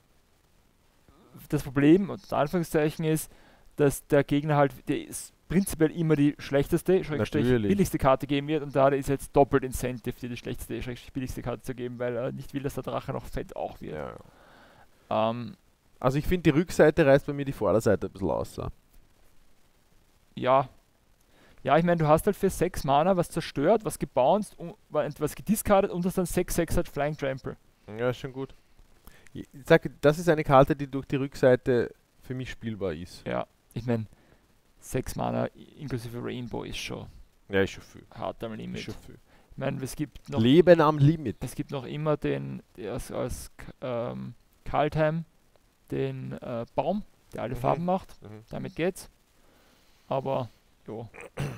[SPEAKER 2] das Problem, unter Anführungszeichen, ist, dass der Gegner halt der ist prinzipiell immer die schlechteste, schrägstrich
[SPEAKER 1] Natürlich.
[SPEAKER 2] billigste Karte geben wird und da ist jetzt doppelt Incentive, dir die schlechteste, schrägstrich billigste Karte zu geben, weil er nicht will, dass der Drache noch fett auch wird.
[SPEAKER 1] Ja, ja.
[SPEAKER 2] Ähm,
[SPEAKER 1] Also ich finde, die Rückseite reißt bei mir die Vorderseite ein bisschen aus. So.
[SPEAKER 2] ja, Ja, ich meine, du hast halt für sechs Mana was zerstört, was gebounced, und, was gediscardet und hast dann sechs sechs hat Flying Trample.
[SPEAKER 1] Ja, ist schon gut. Ich sag, das ist eine Karte, die durch die Rückseite für mich spielbar ist.
[SPEAKER 2] Ja, ich meine, sechs Mana inklusive Rainbow ist schon
[SPEAKER 1] Ja, ist schon viel.
[SPEAKER 2] hart am
[SPEAKER 1] Ist
[SPEAKER 2] Limit.
[SPEAKER 1] schon viel.
[SPEAKER 2] Ich meine, es gibt noch,
[SPEAKER 1] Leben am Limit.
[SPEAKER 2] es gibt noch immer den, der als, als ähm, Kaltheim, den äh, Baum, der alle
[SPEAKER 1] Mhm.
[SPEAKER 2] Farben macht.
[SPEAKER 1] Mhm.
[SPEAKER 2] Damit geht's. Aber, jo.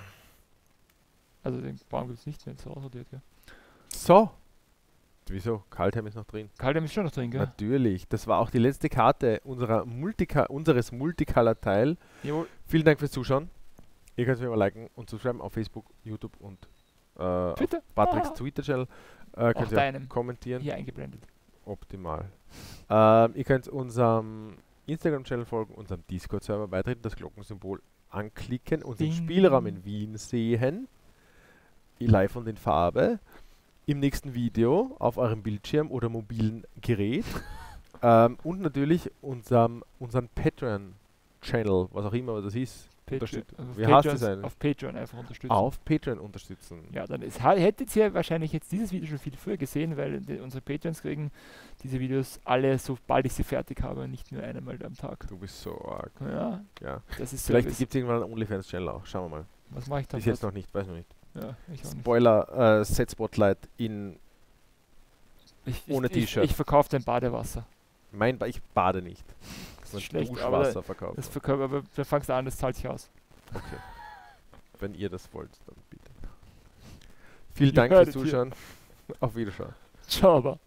[SPEAKER 2] Also den Baum gibt es nicht mehr, ist aussortiert, gell?
[SPEAKER 1] So. Wieso? Kaltheim ist noch drin.
[SPEAKER 2] Kaltheim ist schon noch drin, gell?
[SPEAKER 1] Natürlich. Das war auch die letzte Karte unserer Multica unseres Multicolor-Teil.
[SPEAKER 2] Jawohl.
[SPEAKER 1] Vielen Dank fürs Zuschauen. Ihr könnt mir mal liken und subscriben auf Facebook, YouTube und äh, auf
[SPEAKER 2] Twitter.
[SPEAKER 1] Patricks
[SPEAKER 2] Ah.
[SPEAKER 1] Twitter-Channel. Äh,
[SPEAKER 2] Auch
[SPEAKER 1] könnt ihr
[SPEAKER 2] deinem.
[SPEAKER 1] kommentieren.
[SPEAKER 2] Hier eingeblendet.
[SPEAKER 1] Optimal. Ähm, ihr könnt unserem Instagram-Channel folgen, unserem Discord-Server beitreten, das Glockensymbol anklicken, unseren
[SPEAKER 2] Ding.
[SPEAKER 1] Spielraum in Wien sehen, live und in Farbe, im nächsten Video auf eurem Bildschirm oder mobilen Gerät ähm, und natürlich unserem, unseren Patreon-Channel, was auch immer das ist,
[SPEAKER 2] Patreon,
[SPEAKER 1] unterstützen.
[SPEAKER 2] also auf,
[SPEAKER 1] Wie heißt
[SPEAKER 2] Patreon,
[SPEAKER 1] das eigentlich?
[SPEAKER 2] auf Patreon einfach unterstützen.
[SPEAKER 1] Auf Patreon unterstützen.
[SPEAKER 2] Ja, dann ist, ha- hättet ihr wahrscheinlich jetzt dieses Video schon viel früher gesehen, weil die, unsere Patrons kriegen diese Videos alle, sobald ich sie fertig habe, nicht nur einmal am Tag.
[SPEAKER 1] Du bist so arg.
[SPEAKER 2] Ja,
[SPEAKER 1] Ja.
[SPEAKER 2] das ist
[SPEAKER 1] Vielleicht
[SPEAKER 2] Service.
[SPEAKER 1] gibt es irgendwann einen OnlyFans-Channel auch. Schauen wir mal.
[SPEAKER 2] Was mache ich dann?
[SPEAKER 1] Bis jetzt noch nicht, weiß noch nicht.
[SPEAKER 2] Ja, ich auch nicht.
[SPEAKER 1] Spoiler, äh, Set Spotlight in
[SPEAKER 2] Ich,
[SPEAKER 1] ohne
[SPEAKER 2] ich, ich,
[SPEAKER 1] T-Shirt.
[SPEAKER 2] ich verkaufe dein Badewasser.
[SPEAKER 1] mein ba ich bade nicht.
[SPEAKER 2] Das
[SPEAKER 1] Nur
[SPEAKER 2] ist schlecht, aber
[SPEAKER 1] Duschwasser verkaufen.
[SPEAKER 2] das verkaufe, aber dann fangst du an, das zahlt sich aus.
[SPEAKER 1] Okay. Wenn ihr das wollt, dann bitte. Vielen
[SPEAKER 2] Ihr
[SPEAKER 1] Dank fürs
[SPEAKER 2] hörtet hier.
[SPEAKER 1] Zuschauen. Auf Wiedersehen.
[SPEAKER 2] Ciao, aber.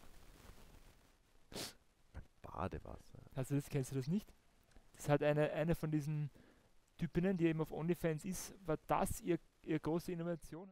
[SPEAKER 1] Badewasser.
[SPEAKER 2] Also das kennst du das nicht? Das hat eine, eine von diesen Typinnen, die eben auf OnlyFans ist, war das ihr, ihr große Innovation.